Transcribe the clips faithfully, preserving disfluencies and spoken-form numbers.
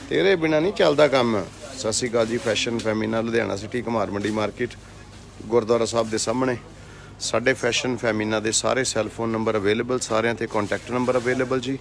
तेरे बिना नहीं चलता काम। सत श्री अकाल जी। Fashion femina Ludhiana city Kumar Mandi market gurdwara साहब के सामने साढ़े फैशन फैमिना के सारे सैलफोन नंबर अवेलेबल, सारे ते कॉन्टैक्ट नंबर अवेलेबल जी।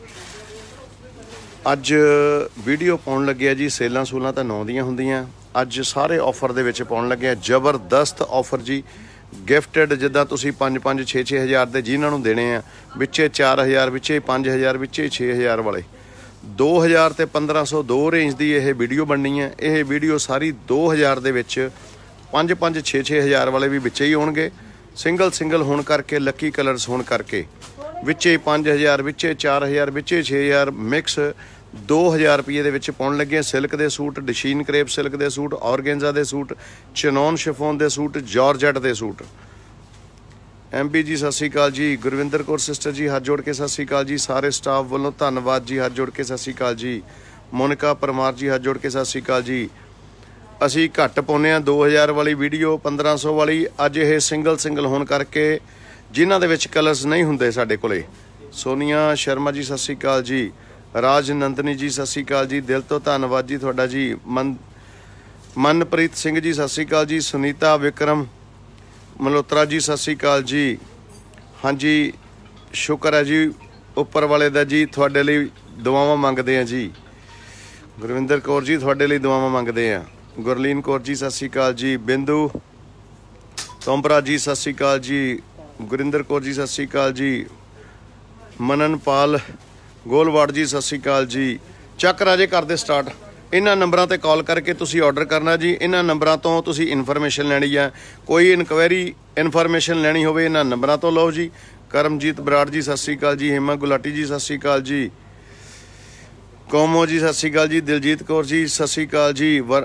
अज वीडियो पाउन लगे जी, सेलां सूलां तां नौ दियां हुंदियां, अज सारे ऑफर दे विच पाउन लगे जबरदस्त ऑफर जी। गिफ्टड जिद्दां तुसीं पंज पंज छे छे हज़ार के जिन्हां नूं देने आ, विचे चार हज़ार विचे पाँच हज़ार विचे छे हज़ार वाले दो हज़ार ते पंद्रह सौ दो रेंज की यह वीडियो बननी है। यह वीडियो सारी दो हज़ार दे विच पंज पंज छे छे हज़ार वाले भी विचे ही होणगे, सिंगल सिंगल होण करके लकी कलर्स होण करके विचे पाँच हज़ार विचे चार हज़ार विचे छे हज़ार मिक्स दो हज़ार रुपये के पाउन लगे। सिल्क के सूट, डशीन क्रेप सिल्क के सूट, ऑरगेंजा के सूट, चनौन शिफोन के सूट, जॉर्जेट के सूट। एम बी जी सत श्री अकाल जी। गुरविंदर कौर सिस्टर जी हाथ जोड़ के सत श्री अकाल जी। सारे स्टाफ वालों धन्यवाद जी, हाथ जोड़ के सत श्री अकाल जी। मोनिका परमार जी हाथ जोड़ के सत श्री अकाल जी। असी घट पाने दो हज़ार वाली वीडियो पंद्रह सौ वाली, अज ये सिंगल सिंगल होने करके जिन्हां दे विच कलर्स नहीं हुंदे साडे कोले। सोनिया शर्मा जी सत श्री अकाल जी। राज नंदनी जी सत श्री अकाल जी, दिल तो धन्यवाद जी तुहाडा जी। मन मनप्रीत सिंह जी सत श्री अकाल जी। सुनीता विक्रम मल्होत्रा जी सत श्री अकाल जी। हाँ जी शुक्र है जी उपर वाले दा जी, तुहाडे लई दुआवां मंगदे हैं जी। गुरविंदर कौर जी तुहाडे लई दुआवां मंगदे हैं। गुरलीन कौर जी सत श्री अकाल जी। बिंदु तोंबरा जी सत श्री अकाल जी। गुरिंदर कौर जी सत श्री अकाल जी। मननपाल गोलवाड़ जी सत श्री अकाल जी। चक राजे करते स्टार्ट। इन्हां नंबरां ते कॉल करके तुसी ऑर्डर करना जी। इन्हां नंबरां तो तुसी इन्फॉर्मेशन लैनी है, कोई इनक्वायरी इन्फॉर्मेशन लैनी होवे इन्हां नंबरां तो लो जी। करमजीत बराड़ जी सत श्री अकाल जी। हेमा गुलाटी जी सत श्री अकाल जी। कोमो जी सत श्री अकाल जी। दिलजीत कौर जी सत श्री अकाल जी। वर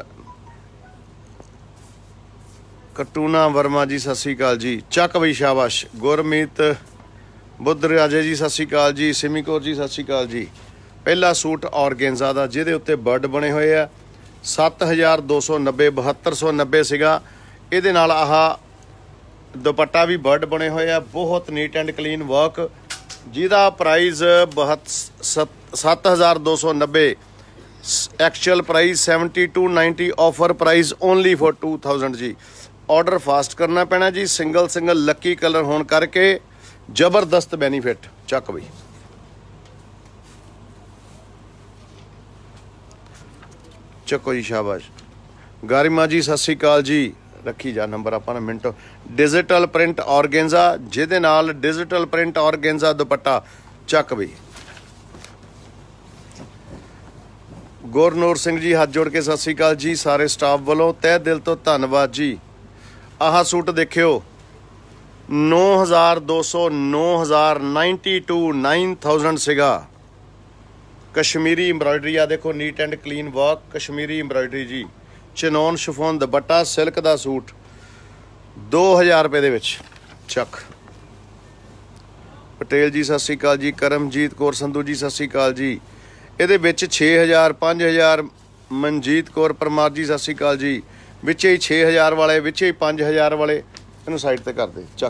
कटूना वर्मा जी सत श्री अकाल जी। चक बई शाबाश। गुरमीत बुद्ध राजे जी सत श्री अकाल जी। सिमी कौर जी सत श्री अकाल जी। पहला सूट ऑरगेंजा का जिहदे उत्ते बर्ड बने हुए आ, सत्त हज़ार दो सौ नब्बे बहत्तर सौ नब्बे सीगा। इहदे नाल आह दुपट्टा भी बर्ड बने हुए आ, बहुत नीट एंड क्लीन वर्क, जिहदा प्राइस बहत सत्त हज़ार दो सौ नब्बे, actual price seventy two ninety, offer price only for two thousand जी। ऑर्डर फास्ट करना पैना जी, सिंगल सिंगल लकी कलर होने करके जबरदस्त बेनीफिट। चक बई चको जी शाबाश। गारिमा जी सत श्री अकाल जी। रखी जा नंबर अपना मिनटो। डिजिटल प्रिंट ऑरगेंजा जिहदे नाल डिजिटल प्रिंट ऑरगेंजा दुपट्टा। चक बई। गुरनूर सिंह जी हाथ जोड़ के सत श्री अकाल जी। सारे स्टाफ वालों तह दिल तो धन्यवाद जी। आह सूट देखियो नौ हज़ार दो सौ नौ हज़ार नाइनटी टू नाइन थाउजेंड सीगा। कश्मीरी एम्ब्रॉयडरी आ देखो, neat and clean work, Kashmiri embroidery जी। चनौन शिफोन दुपट्टा सिल्क का सूट दो हज़ार रुपये दे विच। चक। पटेल जी सत श्री अकाल जी। करमजीत कौर संधू जी सत श्री अकाल जी। ये विच छे हज़ार पाँच हज़ार। मनजीत कौर परमार जी सत श्री अकाल जी। विचे ही छे हज़ार वाले, विचे ही पाँच हज़ार वाले। इनू साइड ते कर दे। चक।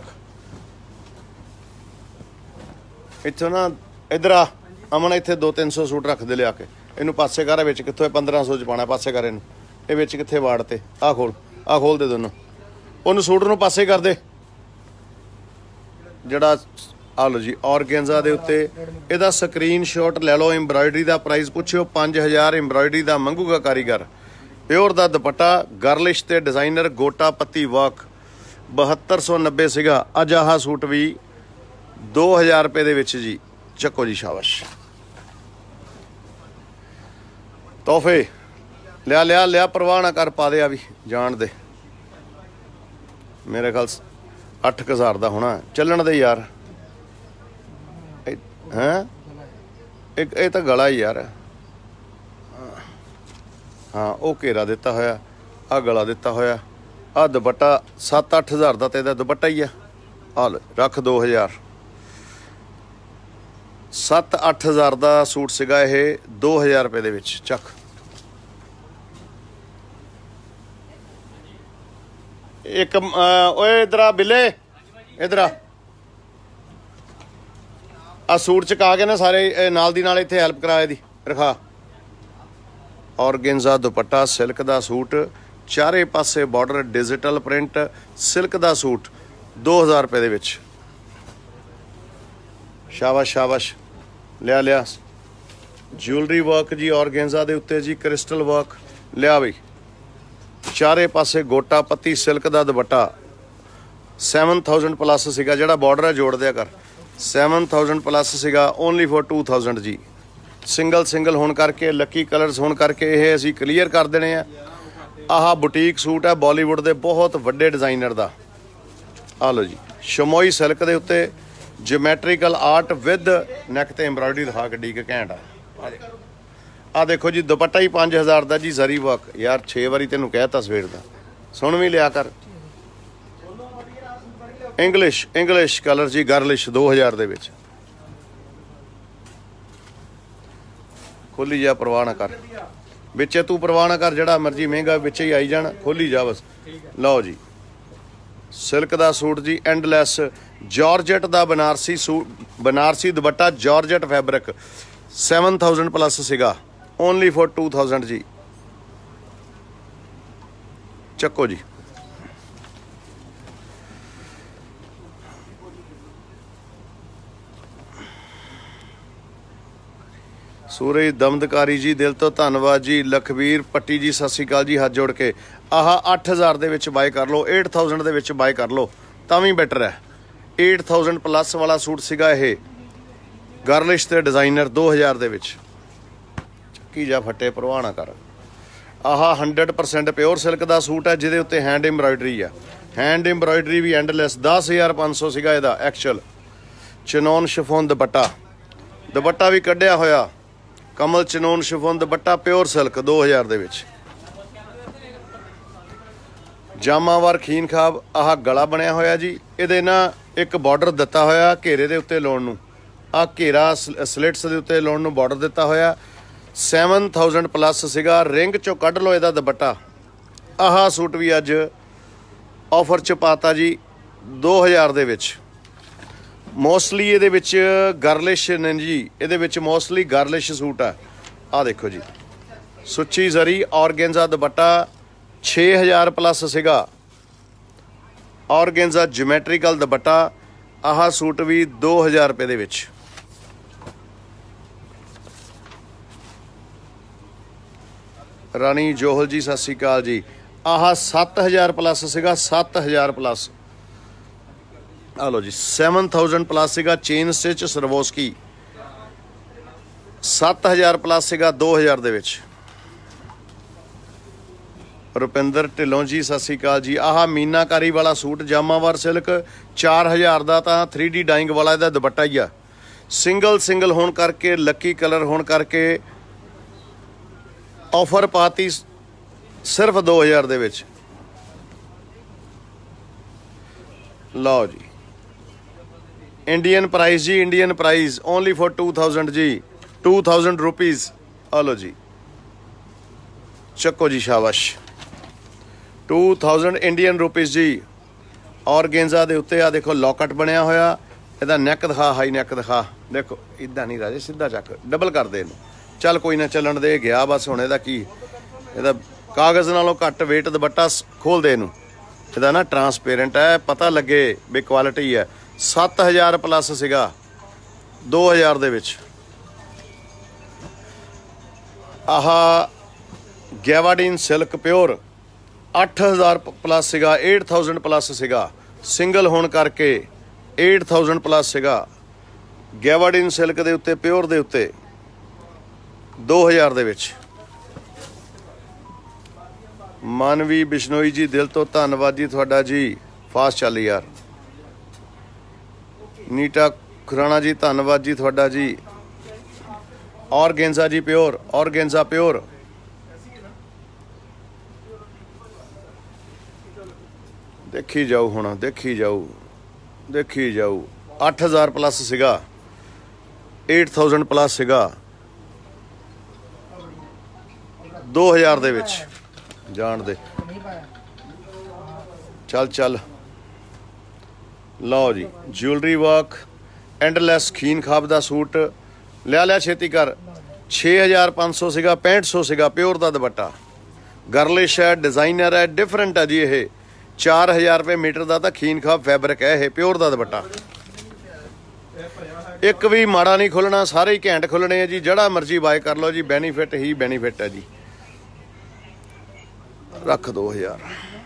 इत्थों ना इधर आ अमन, इत्थे दो तीन सौ सूट रख दे लिया के। इनू पासे कर, विच कित्थों पंद्रह सौ च पाना, पासे कर इनू। ये विच कित्थे वाड़ ते आ खोल, आ खोल दे दोनों। उन्होंने सूट नू पासे कर दे जड़ा। आ लो जी ऑरगेंजा दे उत्ते इहदा स्क्रीन शॉट ले लो। एम्ब्रॉयडरी का प्राइस पुछो पाँच हज़ार। एम्ब्रॉयडरी का मंगूगा कारीगर। प्योर का दुपट्टा गर्लिश ते डिजाइनर गोटा पत्ती वर्क बहत्तर सौ नब्बे सीगा। अज आह सूट भी दो हज़ार रुपये दे विच जी। चको जी शाबाश। तोहफे लिया लिया लिया, परवाह ना कर, पा दे आ भी जान दे। मेरे ख्याल अठ क हज़ार का होना चलन दे यार। हैं एक ये तो गला ही यार। हाँ वो घेरा दिता होया, आ गला दिता होया, आ दुपट्टा सत्त अठ हज़ार का तो यह दुपट्टा ही है। आ लो रख दो हज़ार। सत्त अठ हज़ार का सूट सीगा ये दो हज़ार रुपये दे विच। चक। एक ओए इधर आ बिले, इधर आ आ सूट चका के ना सारे नाल दी नाल इत्थे हेल्प करा दी रखा। ऑर्गेन्जा दुपट्टा सिल्क का सूट, चारे पासे बॉर्डर डिजिटल प्रिंट सिल्क का सूट दो हज़ार रुपये दे विच। शाबाश शाबाश, लिया लिया। ज्वेलरी वर्क जी ऑर्गेन्जा दे उत्ते जी, क्रिस्टल वर्क लिया बई। चारे पासे गोटा पत्ती सिल्क का दुपट्टा सैवन थाउजेंड प्लस सीगा, जिहड़ा बॉर्डर है जोड़ दिया कर, सैवन थाउजेंड प्लस सीगा ओनली फॉर टू थाउजेंड जी। सिंगल सिंगल होने करके लकी कलर्स होने करके ये असीं क्लीयर कर देने आ। आह बुटीक सूट है बॉलीवुड के बहुत वड्डे डिजाइनर का। आ लो जी, शमोई सिल्क के उत्ते ज्योमैट्रिकल आर्ट विद नैक ते एम्ब्रॉयडरी दिखा के डी के घैंट आ। आ देखो जी दुपट्टा ही पाँच हज़ार का जी, जरी वर्क। यार छे वारी तेनों कहता सवेर का, सुन भी लिया कर। इंग्लिश इंग्लिश कलर जी गर्लिश दो हज़ार दे विच। खोली जा, परवाह ना कर, बिचे तू परवाह ना कर, जड़ा मर्जी महंगा बिचे ही आई जाना, खोली जा बस। लो जी सिल्क का सूट जी एंडलैस जॉर्जेट का Banarasi suit, Banarasi dupatta georgette fabric seven thousand plus सीगा ओनली फॉर टू थाउजेंड जी। चक्को जी। सूरज दमदकारी जी दिल तो धन्नवाद जी। लखबीर पट्टी जी सत श्री अकाल जी, हाथ जोड़ के। आह अठ हज़ार दे विच बाय कर लो, एट थाउजेंड दे विच बाय कर लो तां भी बेटर है। एट थाउजेंड प्लस वाला सूट सीगा ये गर्लिश ते डिजाइनर दो हज़ार दे विच। चक्की जा फटे, परवाह ना कर। आह हंड्रड परसेंट प्योर सिल्क का सूट है जिहदे उत्ते हैंड एम्ब्रॉयडरी है, हैंड एम्ब्रॉयडरी भी एंडलैस। दस हज़ार पाँच सौ सीगा इहदा एक्चुअल। चनौन शिफोन दुपट्टा, दुपट्टा भी कढ़िया होया कमल chinon chiffon dupatta pure silk दो हज़ार दे विच। जामावार खीन खाब आह गला बनया होया जी, इहदे ना एक बॉर्डर दिता होया घेरे दे उत्ते लाउण नूं, आ घेरा स्लिट्स दे उत्ते लाउण नूं बॉर्डर दिता होया। सैवन थाउजेंड प्लस सीगा, रिंग चों कढ़ लो इहदा दुपट्टा। आह सूट भी अज ऑफर च पाता जी दो हज़ार दे विच। मोस्टली ये विच गर्लिश ने जी, ये मोस्टली गर्लिश सूट है। आ देखो जी सुच्ची जरी ऑर्गेन्जा दुपट्टा छे हज़ार प्लस सीगा, ऑर्गेन्जा ज्योमैट्रिकल दुपट्टा। आह सूट भी दो हज़ार रुपये दे विच। रानी जोहल जी सत श्री अकाल जी। आह सत्त हज़ार प्लस सीगा, सत्त हज़ार प्लस। आ लो जी सैवन थाउजेंड प्लस सीगा चेन स्टिच सरवोस्की, सत्त हज़ार प्लस सीगा दो हज़ार दे विच। रुपिंदर ढिलों जी सत श्री अकाल जी। आह मीनाकारी वाला सूट जामावार सिल्क चार हज़ार का, तो थ्री डी डाइंग वाला इहदा दुपट्टा ही आ। सिंगल सिंगल होने करके लकी कलर होने करके ऑफर पाती सिर्फ दो हज़ार दे विच। लो जी इंडियन प्राइस जी, Indian price only for two thousand जी, टू थाउजेंड रुपीज़। आ लो जी चक्को जी शाबाश, टू थाउजेंड इंडियन रुपीज़ जी। ऑर्गेन्जा दे उत्ते आ देखो लॉकट बनया होया, इहदा नैक दिखा, हाई नैक दिखा। देखो इदा नहीं राजे, सीधा चक, डबल कर दे इहनूं। चल कोई ना चलन दे, गया बस हुण इहदा की, इहदा कागज़ नालों घट वेट दुपट्टा खोल दे इहनूं। इहदा ना ट्रांसपेरेंट है, पता लगे भी क्वालिटी है। सत्त हज़ार प्लस सीगा दो हज़ार दे विच। आह गैवाडीन सिल्क प्योर अठ हज़ार प्लस सीगा, एट थाउजेंड प्लस सीगा। सिंगल होने करके एट थाउजेंड प्लस सीगा। गैवाडीन सिल्क दे उत्ते प्योर दे उत्ते दो हज़ार दे विच। मानवी बिश्नोई जी दिल तो धन्नवाद जी तुहाडा जी, फास्ट चल यार। नीटा खुराना जी धन्नवाद जी तुहाडा जी। ऑर्गेन्जा जी प्योर, ऑर्गेन्जा प्योर। देखी जाओ हुण, देखी जाओ देखी जाओ। अठ हज़ार प्लस सीगा, एट थाउजेंड प्लस सीगा दो हज़ार दे विच। जान दे, चल चल। लो जी ज्वेलरी वर्क एंडलैस खीन खाब का सूट लिया लिया छेती कर। छे हज़ार पाँच सौ सीगा, पैंठ सौ सीगा प्योर का दुपट्टा। गर्लिश है, डिजाइनर है, डिफरेंट है जी। ये चार हज़ार रुपये मीटर का तो खीन खाब फैब्रिक है, ये प्योर का दुपट्टा। एक भी माड़ा नहीं खुलना, सारे ही घैंट खुलने है जी। जड़ा मर्जी बाय कर लो जी, बेनीफिट ही बेनीफिट है जी। रख दो हज़ार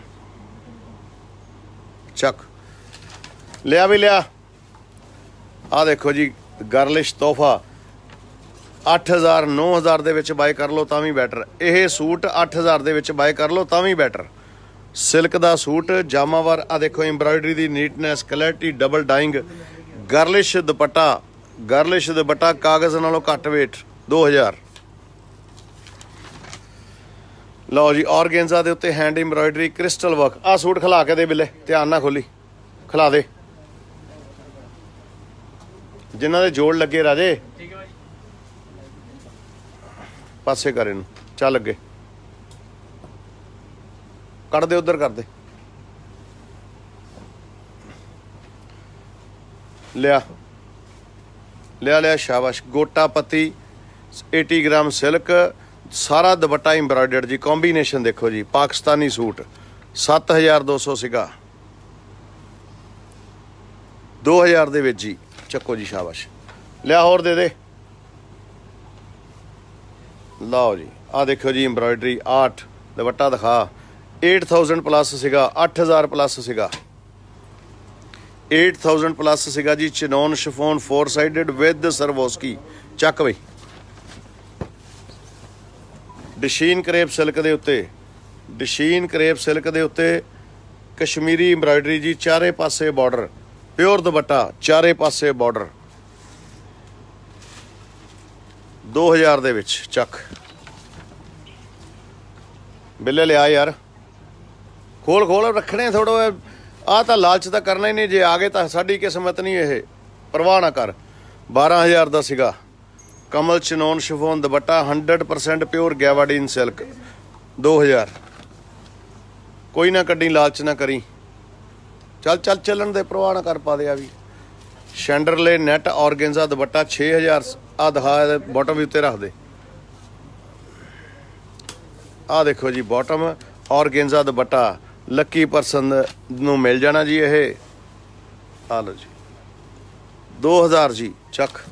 चक लिया भी लिया। आ देखो जी गर्लिश तोहफा अठ हज़ार नौ हज़ार दे विच बाय कर लो तां भी बैटर। यह सूट अठ हज़ार दे विच बाय कर लो तां भी बैटर। सिल्क दा सूट जामावार। आ देखो एम्ब्रॉयडरी दी neatness, clarity, double dyeing, girlish dupatta. Girlish dupatta कागज़ नालों घट वेट, दो हज़ार। लो जी ऑर्गेन्जा दे उत्ते हैंड एम्ब्रॉयडरी, क्रिस्टल वर्क। आ सूट खिला के दे बिले, ध्यान ना खोली, खिला दे जिन्हां दे जोड़ लगे राजे। पासे कर इनू, चल अगे कर दे, उधर कर दे। लिया लिया लिया शाबाश। गोटा पत्ती अस्सी ग्राम सिल्क, सारा दुपट्टा एम्ब्रॉयडर्ड जी। कॉम्बीनेशन देखो जी, पाकिस्तानी सूट सत्त हज़ार दो सौ सीगा, दो हज़ार दे विच जी। चक्को जी शाबाश। लिया होर दे दे। लाओ जी आ देखो जी एम्ब्रॉयडरी आर्ट दुपट्टा दिखा। एट थाउजेंड प्लस सीगा, अठ हज़ार प्लस सीगा, एट थाउजेंड प्लस सीगा जी। Chinon chiffon four sided with Swarovski. चक बई डशीन करेप सिल्क दे उत्ते, डशीन करेप सिल्क दे उत्ते कश्मीरी एम्ब्रॉयडरी जी। चारे पासे बॉर्डर, प्योर दुपट्टा, चारे पासे बॉर्डर, दो हज़ार दे विच। चक बिल्ले लिया यार, खोल खोल रखने थोड़ा। आ तो लालच तो करना ही नहीं, जे आ गए तो साडी किस्मत नहीं। ये परवाह ना कर। बारह हज़ार का सीगा। कमल chinon chiffon dupatta, hundred percent pure gabardine silk, दो हज़ार। कोई ना कड्डी, लालच ना करी, चल चल चलन दे, परवाह ना कर, पा दे। भी शैंडरले नैट ऑर्गेन्जा दुपट्टा छे हज़ार। आ दिखा बॉटम भी उत्ते रख दे। आ देखो जी bottom organza dupatta, lucky person नूं मिल जाना जी। ये आ लो जी, दो हज़ार जी। चक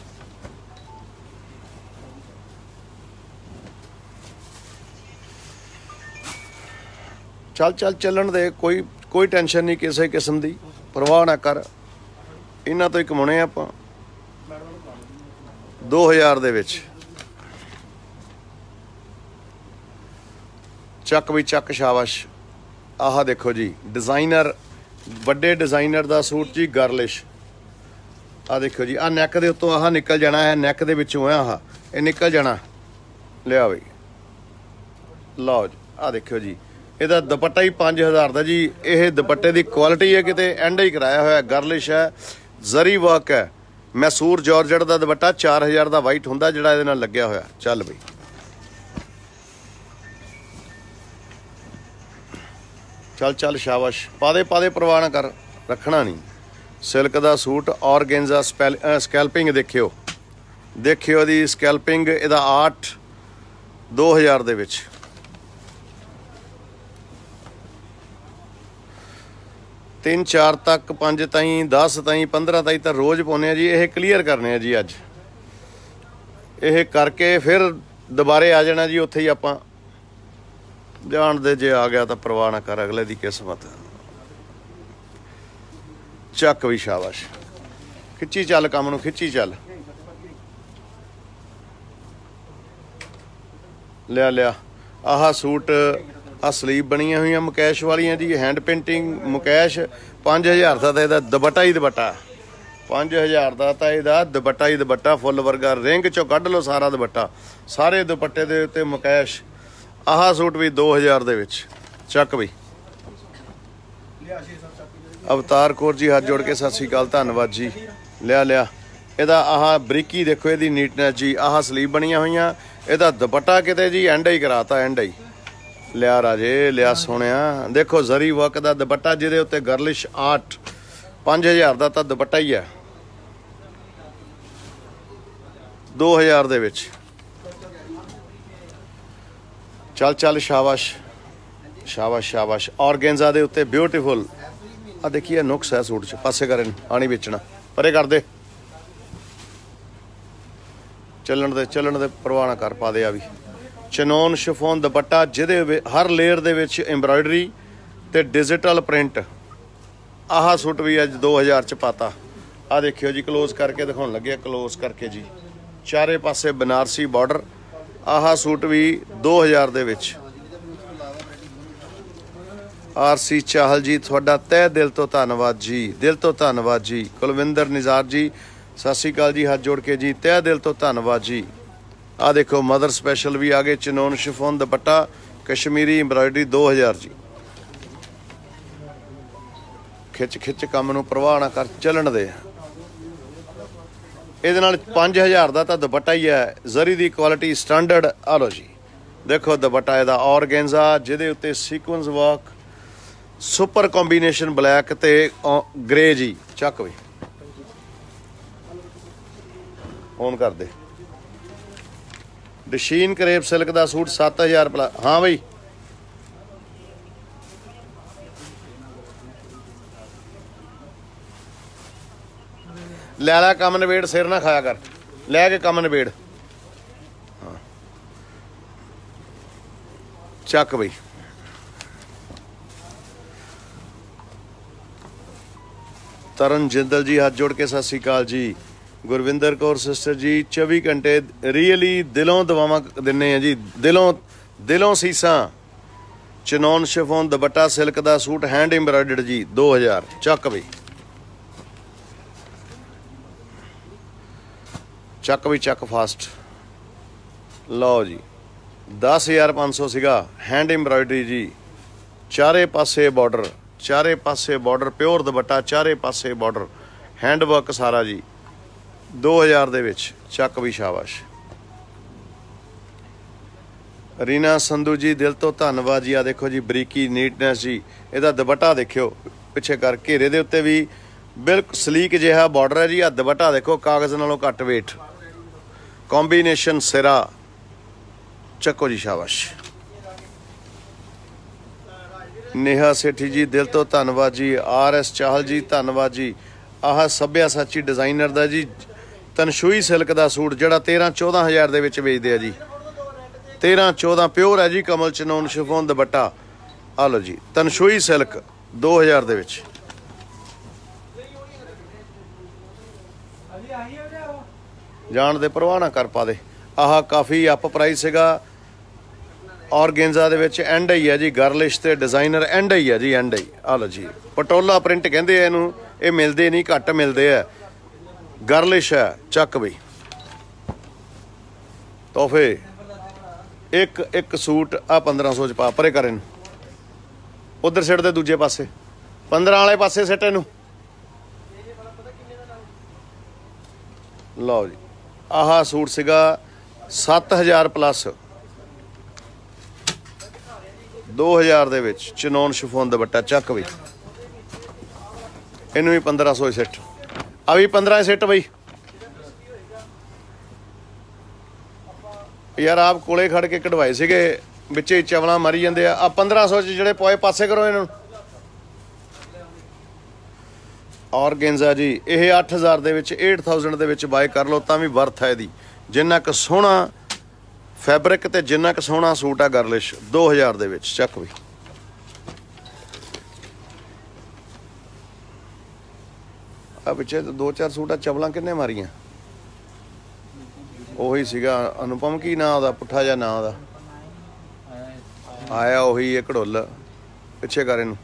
चल चल चलन दे, कोई कोई टेंशन नहीं किसी किस्म की, परवाह ना कर। इन्हां तो ही कमाने आपां। दो हज़ार दे विच चक भी चक शाबाश। आह देखो जी डिज़ाइनर, बड़े डिज़ाइनर का सूट जी गर्लिश। आ देखो जी आ नैक दे उत्तों आह निकल जाना है, नैक दे विचों है आह ये निकल जाना। लिया बई लो जी आ देखो जी, ਇਹਦਾ दुपट्टा ही पाँच हज़ार का जी। ये दुपट्टे की क्वालिटी है किते एंड ही कराया हुआ। गर्लिश है, जरी वर्क है, मैसूर जॉर्जेट का दुपट्टा चार हज़ार का वाइट होंदा जिहड़ा इहदे नाल लग्या होया। चल बई चल चल शाबाश, पा दे पा दे, परवाह ना कर, रखना नहीं। सिल्क का सूट ऑर्गेन्जा स्पैल स्कैल्पिंग देखियो, देखियो दी स्कैल्पिंग, इहदा आठ दो हज़ार दे विच। तीन चार तक, पाँच ताई, दस ताई, पंद्रह ताई तो रोज़ पाने जी। ये क्लीयर करने जी अज, ये करके फिर दोबारे आ जाना जी। उत्थे ही आपां जान दे, जे आ गया तो परवाह ना कर, अगले दी किस्मत। चक भी शाबाश, खिच्ची चल काम नूं, खिच्ची चल। लिया लिया आह सूट, आ स्लीव बनिया हुई मुकैश वालियां जी, हैंड पेंटिंग मुकैश। पाँच हज़ार का तो यदा दुपट्टा ही दुपट्टा, पाँच हज़ार का तो यदा दुपट्टा ही दुपट्टा, फुल वर्गा। रिंग चो कढ़ लो सारा दुपट्टा, सारे दुपट्टे दे उत्ते मुकैश। आह सूट भी दो हज़ार दे विच। चक भी अवतार कौर जी हाथ जोड़ के सत श्री अकाल, धन्नवाद जी। लिया लिया ਇਹਦਾ आह बरीकी देखो, ਇਹਦੀ नीटनेस जी। आह स्लीव बनिया हुई, ਇਹਦਾ दुपट्टा किते जी एंड ही कराता, एंड ही। लिया राजे लिया सोनिया, देखो जरी वर्क का दुपट्टा जिहदे उत्ते गर्लिश आर्ट। पाँच हज़ार का तो दुपट्टा ही है, दो हज़ार दे विच। चल चल शाबाश शाबाश शाबाश। ऑर्गेंजा दे उत्ते ब्यूटीफुल आ देखिए नुक्स है सूट च। पासे कर आनी बेचना परे कर दे चलन दे चलन दे परवाह ना कर पा दे। आ भी चनोन शिफोन दुपट्टा जिहदे हर लेयर दे विच एम्ब्रॉयडरी ते डिजिटल प्रिंट। आह सूट भी अज दो हज़ार च पाता। आ देखियो जी क्लोज करके दिखाउण लगे क्लोज करके जी चारे पासे बनारसी बॉर्डर। आह सूट भी दो हज़ार दे विच। आर सी चाहल जी थोड़ा तह दिल तो धन्नवाद जी दिल तो धन्नवाद जी। कुलविंदर निज़ार जी सत श्री अकाल जी हाथ जोड़ के जी तह दिल तो धन्नवाद जी। आ देखो मदर स्पैशल भी आ गए chinon chiffon dupatta Kashmiri embroidery दो हज़ार जी। खिच खिच काम नूं परवाह ना कर चलन दे। ਇਹਦੇ ਨਾਲ पाँच हज़ार ਦਾ ਤਾਂ ਦੁਪੱਟਾ ਹੀ ਹੈ ਜ਼ਰੀ ਦੀ ਕੁਆਲਿਟੀ ਸਟੈਂਡਰਡ। ਆ ਲੋ ਜੀ ਦੇਖੋ ਦੁਪੱਟਾ ਇਹਦਾ ਔਰਗੈਂਜ਼ਾ ਜਿਹਦੇ ਉੱਤੇ sequence work super combination black ਤੇ ਗ੍ਰੇ ਜੀ। ਚੱਕ ਵੀ ਔਨ ਕਰ ਦੇ। ਡਸ਼ੀਨ ਕਰੇਪ ਸਿਲਕ ਦਾ ਸੂਟ ਸੱਤ हज़ार ਪਲੱਸ। ਹਾਂ ਬਈ लै ला कम नवेड़ सिर ना खाया कर लैके कम नवेड़। हाँ चक बई तरन जिंदल जी हाथ जोड़ के सत श्री अकाल जी। गुरविंदर कौर सिस्टर जी चौबी घंटे रियली दिलों दवावां दिन्ने हैं जी दिलों दिलों सीसा। चनौन शिफोन दुपट्टा सिल्क का सूट हैंड एम्ब्रॉयडर्ड जी दो हज़ार। चक बई ਚੱਕ ਵੀ ਚੱਕ ਫਾਸਟ। ਲਓ ਜੀ दस हज़ार पाँच सौ ਸੀਗਾ हैंड एम्ब्रॉयडरी जी चारे पासे बॉर्डर चारे पासे बॉर्डर प्योर दुपट्टा चारे पासे बॉर्डर हैंड वर्क सारा जी दो हज़ार ਦੇ ਵਿੱਚ। ਚੱਕ ਵੀ ਸ਼ਾਬਾਸ਼। रीना संधू जी दिल तो धन्नवाद जी। आ देखो जी बरीकी नीटनेस जी ਇਹਦਾ ਦੁਪੱਟਾ देखियो ਪਿੱਛੇ कर घेरे ਦੇ ਉੱਤੇ ਵੀ बिल्कुल सलीक जिहा बॉर्डर है जी। आ दुपट्टा देखो कागज़ नालों घट वेट कॉम्बीनेशन सिरा। चको जी शाबाश। नेहा सेठी जी दिल तो धन्नवाद जी। आर एस चाहल जी धन्नवाद जी। आह सभ्या साची डिजाइनर दा जी तनशुई सिल्क का सूट जिहड़ा तेरह चौदह हज़ार दे विच वेचदे आ जी। तेरह चौदह प्योर है जी कमल चनोन शिफोन दुपट्टा। आ लो जी तनशुई सिल्क दो हज़ार दे विच। जान दे परवाह ना कर पा दे। आह काफ़ी अप प्राइस सीगा ऑर्गेंजा दे विच एंड ही है जी गर्लिश ते डिजाइनर एंड ही है जी एंड ही। आ लो जी पटोला प्रिंट कहते हैं इनू ये मिलते नहीं घट मिलते है गर्लिश है। चक बई तोहफे एक एक सूट आ पंद्रह सौ च पा परे कर इन उधर सिट दे दूजे पासे पंद्रह वाले पासे सिट इनू। लो जी आह सूट सीगा सत्त हज़ार प्लस दो हज़ार दे विच चनौन शिफोन दुपट्टा। चक बई इनू भी पंद्रह सौ सिट। आ भी पंद्रह सिट बई यार आप कोले खड़ के कढ़वाए सीगे बिचे चवला मारी जाते आ। पंद्रह सौ च जिहड़े पोए पासे करो इन्हों। ऑर्गेंजा जी ये अठ हज़ार दे विच एट थाउजेंड दे विच बाय कर लो तां भी वर्थ है दी। जिन्ना क सोहना फैब्रिक ते जिन्ना क सोहना सूट आ गर्लिश दो हज़ार दे विच। चक भी आ पिछे दो चार सूट आ चवलां किन्ने मारियां ਉਹੀ ਸੀਗਾ अनुपम की ना ਉਹਦਾ ਪੁੱਠਾ ਜਿਹਾ ਨਾਂ ਉਹਦਾ ਆਇਆ ਉਹੀ ਇਹ ਘੜੁੱਲ ਪਿੱਛੇ ਕਰ ਇਹਨੂੰ।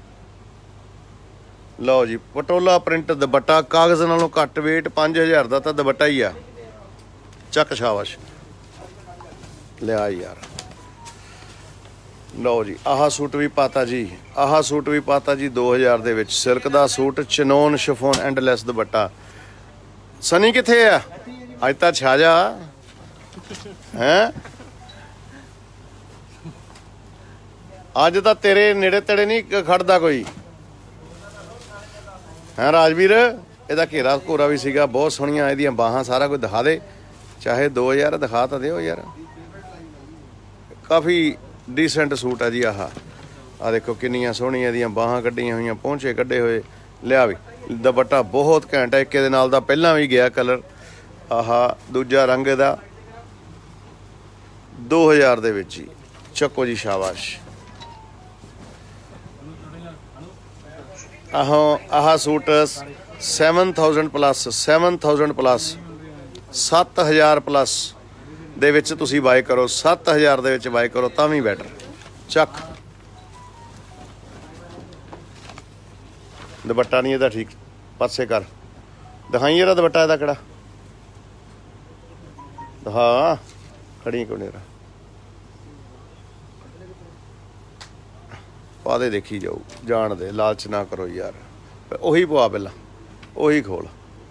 ਲਓ ਜੀ ਪਟੋਲਾ ਪ੍ਰਿੰਟ ਦੁਪੱਟਾ ਕਾਗਜ਼ ਨਾਲੋਂ ਘੱਟ ਵੇਟ पाँच हज़ार ਦਾ ਤਾਂ ਦੁਪੱਟਾ ਹੀ ਆ। ਚੱਕ ਸ਼ਾਬਾਸ਼ ਲਿਆ ਯਾਰ। ਲਓ ਜੀ ਆਹ ਸੂਟ ਵੀ ਪਾਤਾ ਜੀ ਆਹ ਸੂਟ ਵੀ ਪਾਤਾ ਜੀ दो हज़ार ਦੇ ਵਿੱਚ ਸਿਲਕ ਦਾ suit chinon chiffon endless dupatta. Sunny ਕਿੱਥੇ ਆ ਅੱਜ ਤਾਂ ਛਾ ਜਾ ਹੈਂ ਅੱਜ ਤਾਂ ਤੇਰੇ ਨੇੜੇ ਤੇੜੇ ਨਹੀਂ ਖੜਦਾ ਕੋਈ ਹੈ ਰਾਜਵੀਰ। ਇਹਦਾ ਘੇਰਾ ਘੋਰਾ ਵੀ ਸੀਗਾ ਬਹੁਤ ਸੋਹਣੀਆਂ ਇਹਦੀਆਂ ਬਾਹਾਂ ਸਾਰਾ ਕੁਝ ਦਿਖਾ ਦੇ ਚਾਹੇ दो हज़ार ਦਿਖਾ ਤਾਂ ਦਿਓ ਯਾਰ। काफ़ी ਡੀਸੈਂਟ सूट है जी। आह आ देखो किन्नियां सोहणियां ਦੀਆਂ ਬਾਹਾਂ ਕੱਢੀਆਂ ਹੋਈਆਂ, ਪਹੁੰਚੇ ਕੱਢੇ ਹੋਏ। लिया भी दुपट्टा बहुत घैंट है, एक दे नाल दा पहलां भी गया कलर। आह दूजा रंग दा दो हज़ार दे विच ही। चको जी शाबाश। आह आह suit seven thousand plus seven thousand plus सत्त हज़ार प्लस दे विच तुसीं बाय करो, सत्त हज़ार दे विच बाय करो तां भी बैटर। चक दुपट्टा नहीं इहदा ठीक, पासे कर दिखाई इहदा दुपट्टा इहदा किहड़ा दिखा, खड़ी क्यों नहीं पा दे, देखी जाऊ, जान दे, लालच ना करो यार। उही पवा पहला, उही खोल।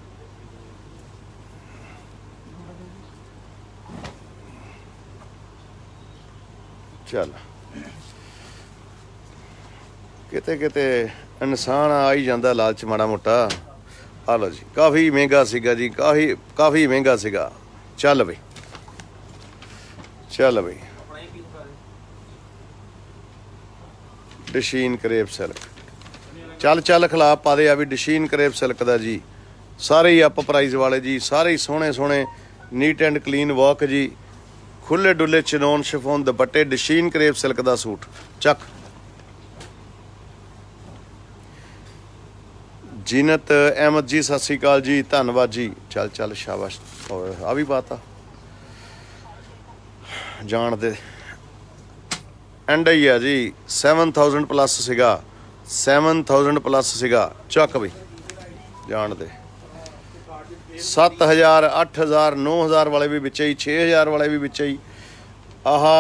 चल किते किते इंसान आ ही जाता लालच माड़ा मोटा। आ लो जी, काफ़ी महंगा सीगा जी, काफ़ी काफ़ी महंगा सीगा। चल बई चल बई डशीन करेब सिल्क, चल चल खिलाफ पा दे। आ भी डशीन करेब सिल्क दा जी, सारे ही अप प्राइस वाले जी, सारे ही सोहने सोहने नीट एंड क्लीन वर्क जी, खुले डुले चिनोन शिफोन दुपट्टे, डशीन करेब सिल्क दा सूट। चक जीनत अहमद जी सत श्री अकाल जी, धन्नवाद जी। चल चल शाबाश। आ भी पाता जान दे, एंड ही है जी। सैवन थाउजेंड प्लस सीगा, सैवन थाउजेंड प्लस सीगा। चक बई जान दे। सत्त हज़ार अठ हज़ार नौ हज़ार वाले भी बिच ही, छे हज़ार वाले भी बिच ही। आह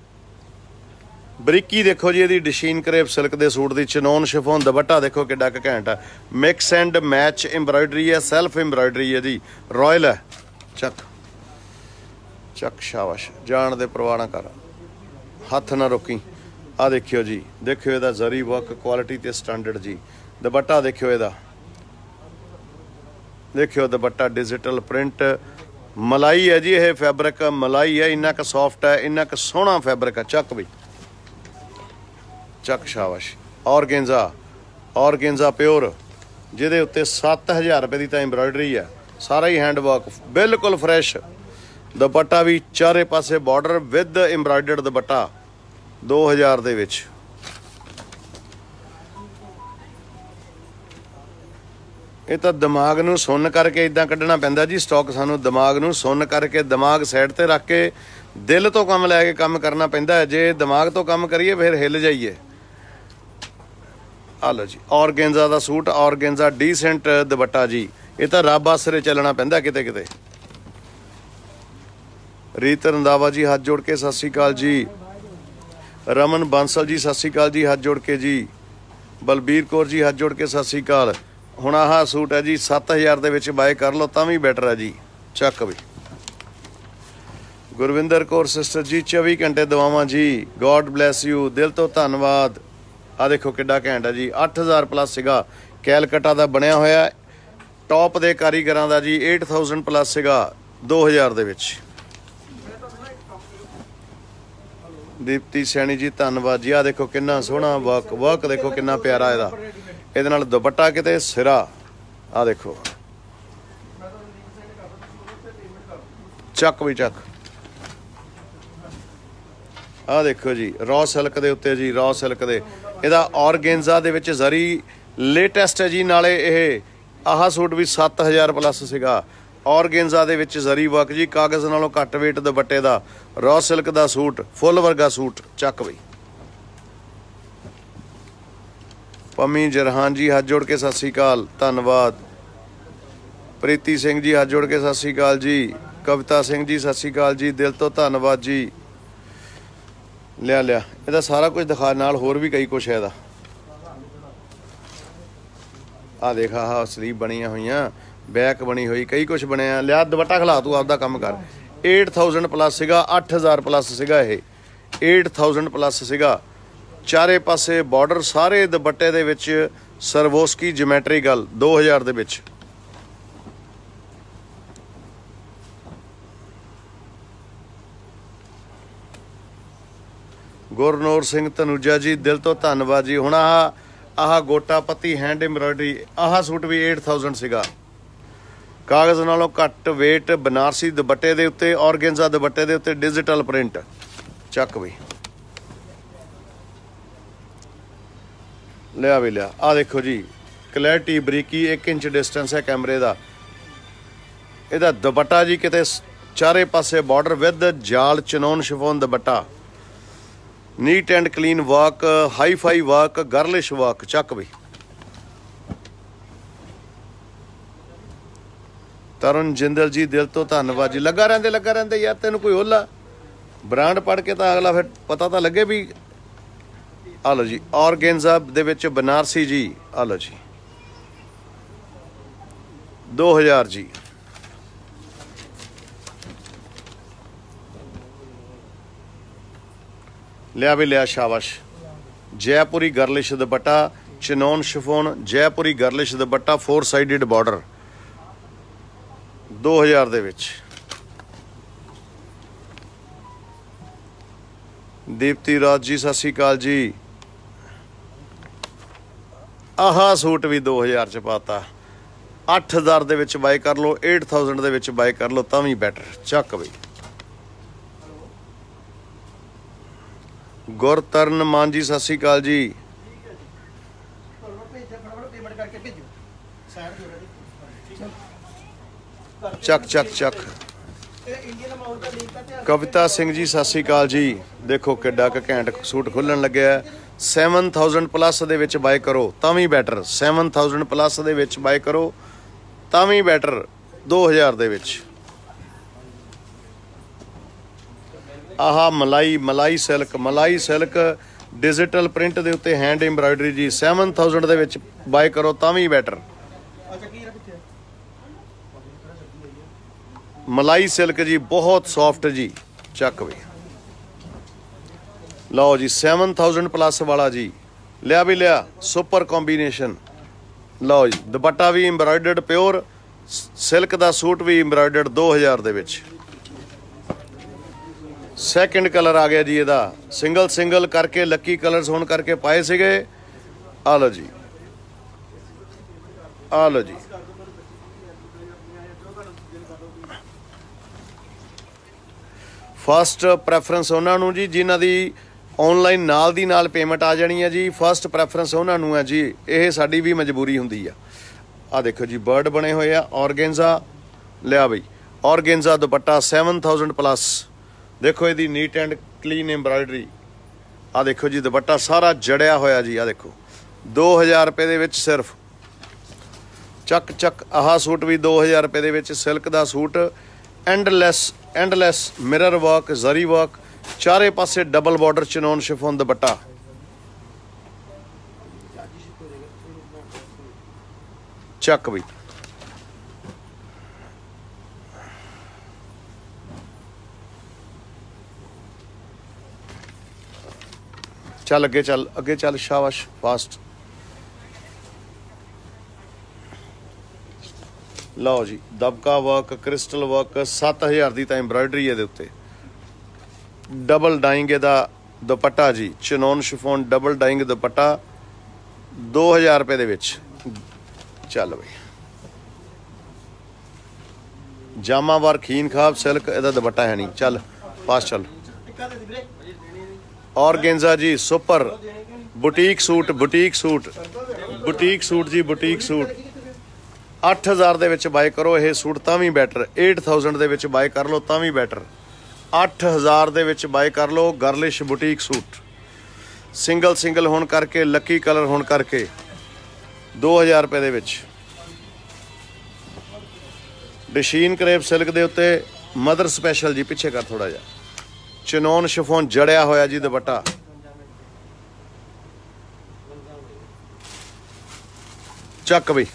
बरीकी देखो जी ਇਹਦੀ डशीन करेब सिल्क ਦੇ सूट ਦੀ, ਚਨੋਨ शिफोन दुपट्टा देखो किड्डा क घैंट है। मिक्स एंड मैच एम्ब्रॉयडरी है, सैल्फ एम्ब्रॉयडरी है जी, रॉयल है। चक चक शाबाश, जान दे परवाह ना कर, हथ ना रोकी। आ देखियो जी, देखियो ਇਹਦਾ जरी वर्क क्वालिटी ते स्टैंडर्ड जी। दुपट्टा देखियो ਇਹਦਾ, देखियो दुपट्टा डिजिटल प्रिंट मलाई है जी। यह फैब्रिक मलाई है, इन्ना क सॉफ्ट है, इन्ना क सोहना फैब्रिक है। चक बई चक शाबाश। ऑर्गेंजा ऑर्गेंजा प्योर, जिहदे उत्ते सत्त हज़ार रुपए की तो एम्ब्रॉयडरी है, सारा ही हैंड वर्क, बिल्कुल फ्रैश। दुपट्टा भी चारे पासे बॉर्डर विद एम्ब्रॉयडर्ड दुपट्टा, दो हज़ार दे विच। ये तो दिमाग नूं सुन करके इदां कढ़ना पैंदा जी स्टॉक। सानूं दिमाग नूं सुन करके, दिमाग साइड ते रख के, दिल तो काम लैके काम करना पैंदा है। जे दिमाग तो काम करिए फिर हिल जाइए। आ लो जी, ऑर्गेंजा का सूट, ऑर्गेंजा डीसेंट दुपट्टा जी। ये तो रब आसरे चलना पैंदा किते किते। रीत रंधावा जी हाथ जोड़ के सत श्री अकाल जी। रमन बांसल जी सत श्री अकाल जी, हाथ जोड़ के जी। बलबीर कौर जी हाथ जोड़ के सत श्री अकाल। हुण आह सूट है जी सत्त हज़ार दे विच बाय कर लो तां भी बैटर है जी। चक भी गुरविंदर कौर सिस्टर जी, चौबी घंटे दुआवां जी। गॉड ब्लैस यू, दिल तो धन्नवाद। आ देखो किड्डा घैंट है जी, अठ हज़ार प्लस सीगा, कैलकटा का बनया होया, टॉप दे कारीगरां दा जी। एट थाउजेंड प्लस सीगा, दो हज़ार दे विच। दीप्ति सैनी जी धन्नवाद जी। आ देखो किन्ना सोहना वर्क, वर्क देखो किन्ना प्यारा इहदा। इहदे नाल दुपट्टा किते सिरा। आ देखो चक भी चक। आ देखो जी रॉ सिल्क दे उत्ते जी, रॉ सिल्क दे। इहदा ऑर्गेंजा दे विच जरी लेटेस्ट है जी। नाले यह आह सूट भी सत्त हज़ार प्लस सीगा, ऑर्गेंजा दे विच जरी वर्क जी। कागज़ नालों घट वेट दुपट्टे दा, रॉ सिल्क दा सूट, फुल वर्गा सूट। चक बई पम्मी जरहान जी हाथ जोड़ के सत श्री अकाल, धन्नवाद। प्रीति सिंह जी हाथ जोड़ के सत श्री अकाल जी। कविता सिंह जी सत श्री अकाल जी, दिल तो धन्नवाद जी। लिया लिया ਇਹਦਾ सारा कुछ दिखा, नाल होर भी कई कुछ है ਇਹਦਾ। आ देखा आह स्लीव बनिया हुई, बैक बनी हुई, कई कुछ बनया। लिया दुपट्टा खिला, तू आपदा काम कर। एट थाउजेंड प्लस सीगा, अठ हज़ार प्लस सीगा, यह एट थाउजेंड प्लस सीगा। चारे पासे बॉर्डर, सारे दुपट्टे दे विच सरवोस्की जिमेट्रीकल, दो हज़ार दे विच। गुरनूर सिंह तनुजा जी दिल तो धन्नवाद जी। हुण आह आह गोटा पत्ती हैंड एम्ब्रॉयडरी आह सूट भी एट थाउजेंड सीगा। कागज़ नालों घट वेट बनारसी दुपट्टे दे उत्ते ऑर्गेन्जा दुपट्टे दे उत्ते डिजिटल प्रिंट चक भी लिया भी लिया। आ देखो जी क्लैरिटी बरीकी एक इंच डिस्टेंस है कैमरे का। इहदा दुपट्टा जी किते चारे पासे बॉर्डर विद जाल chinon chiffon dupatta neat and clean work hi fi work girlish work चक भी। तरन जिंदल जी दिल तो धन्नवाद जी। लगा रहिंदे लगा रहिंदे यार तेन कोई होला ब्रांड पढ़ के तो अगला फिर पता तो लगे भी। आ लो जी ऑर्गेन्जा दे विच बनारसी जी। आ लो जी दो हज़ार जी। लिया भी लिया शाबाश। Jaipuri girlish dupatta chinon chiffon Jaipuri girlish dupatta four sided border दो हज़ार दे विच। दीप्ति राज जी सत श्री अकाल जी। आह सूट भी दो हज़ार च पाता। अठ हज़ार दे विच बाय कर लो एट थाउजेंड दे विच बाय कर लो तां भी बैटर चक बई। गुरतरन मान जी सत श्री अकाल जी। चक चक चक। कविता सिंह जी सत श्री अकाल जी। देखो किड्डा क घैंट सूट खुलन लग्या। सैवन थाउजेंड प्लस दे विच बाय करो तां भी बैटर। सैवन थाउजेंड प्लस दे विच बाय करो तां भी बैटर दो हज़ार दे विच। आह मलाई मलाई सिल्क मलाई सिल्क डिजिटल प्रिंट दे उत्ते हैंड एम्ब्रॉयडरी जी सैवन थाउजेंड दे विच बाय करो तां भी बैटर। मलाई सिल्क जी बहुत सॉफ्ट जी चक भी। लो जी सैवन थाउजेंड प्लस वाला जी लिया भी लिया सुपर कॉम्बीनेशन। लो जी दुपट्टा भी एम्ब्रॉयडर्ड प्योर सिल्क का सूट भी एम्ब्रॉयडर्ड दो हज़ार दे विच। सैकेंड कलर आ गया जी इहदा सिंगल सिंगल करके लकी कलर्स होने करके पाए सीगे। आ लो जी आ लो जी फस्ट प्रैफरेंस उन्होंने जी जिन्हां दी ऑनलाइन नाल दी नाल पेमेंट आ जानी है जी। फस्ट प्रैफरेंस उन्होंने है जी। ये साडी भी मजबूरी हुंदी आ। आ देखो जी बर्ड बने हुए आ ऑर्गेन्जा। लिया बई organza dupatta seven thousand plus. देखो यदी नीट एंड क्लीन एम्ब्रॉयडरी। आ देखो जी दुपट्टा सारा जड़िया होया जी। आ देखो दो हज़ार रुपये दे विच सिर्फ चक चक। आह सूट भी दो हज़ार रुपये दे विच सिल्क दा suit endless endless mirror work zari work चारे पासे double border chinon chiffon dupatta. चक भी चल अगे चल अगे चल शाबाश फास्ट। लो जी दबका वर्क क्रिस्टल वर्क सत्त हज़ार की तो एम्ब्रॉयडरी है उत्ते डबल डाइंग इहदा दुपट्टा जी chinon chiffon double dyeing dupatta दो हज़ार रुपये दे विच। चल बई जामावार खीन खाब सिल्क इहदा दुपट्टा है नहीं। चल पास चल। ऑर्गेन्जा जी super boutique suit boutique suit boutique suit जी बुटीक सूट अठ हज़ार दे विच बाय करो ये सूट तां भी बैटर। एट थाउजेंड दे विच बाय कर लो तां भी बैटर। अठ हज़ार दे विच बाय कर लो girlish boutique suit single single होने करके लकी कलर होने करके दो हज़ार रुपये दे विच। डशीन करेब सिल्क दे उत्ते मदर स्पैशल जी पिछे कर थोड़ा जा चिनौन शिफोन जड़िया होया जी दुपट्टा। चक भी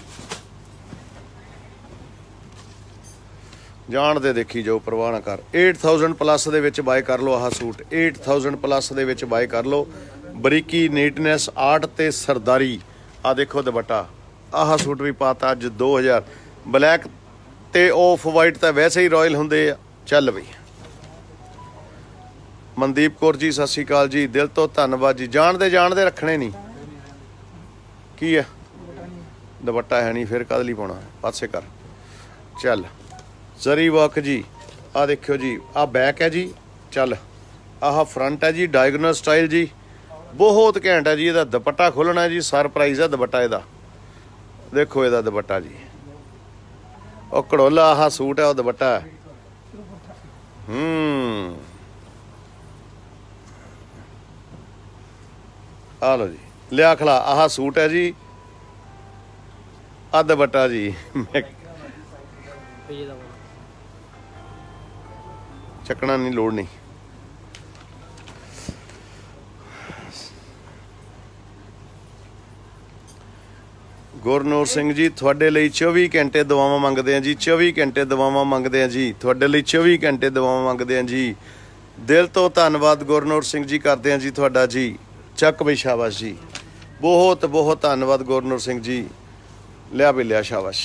जान दे देखी जाओ परवाह ना कर। एट थाउजेंड प्लस दे विच बाय कर लो आह सूट एट थाउजेंड प्लस दे विच बाय कर लो। बरीकी नीटनेस आर्ट ते सरदारी। आ देखो दुपट्टा आह सूट भी पाता अज दो हज़ार। ब्लैक ते ऑफ वाइट तो वैसे ही रॉयल होंदे आ। चल बई मनदीप कौर जी सत श्री अकाल जी, दिल तो धन्नवाद जी। जानते जानते रखने नहीं की है, दुपट्टा है नहीं फिर कद लई पाउणा, पासे कर चल। जरी वर्क जी, आ देखियो जी, आ बैक है जी, चल आह फ्रंट है जी, डायगोनल स्टाइल जी, बहुत घैंट है जी। ਇਹਦਾ दुपट्टा खोलना है जी, सरप्राइज़ है दुपट्टा ਇਹਦਾ, देखो ਇਹਦਾ दुपट्टा जी, ਉਹ कड़ोला आह सूट है, वो दुपट्टा है। हम्म आ लो जी, लिया खला, आह सूट है जी, आ दुपट्टा जी। चकना नहीं, लोड़ नहीं। गुरनूर सिंह जी, थोड़े लिए चौबी घंटे दवावां मंगते हैं जी, चौबी घंटे दवावां मंगते हैं जी, थोड़े लिए चौबी घंटे दवावां मंगते हैं जी। दिल तो धन्नवाद गुरनूर सिंह जी करते हैं जी थोड़ा जी, चक बई शाबाश जी, बहुत बहुत धन्नवाद गुरनूर सिंह जी। लिया भी लिया, शाबाश।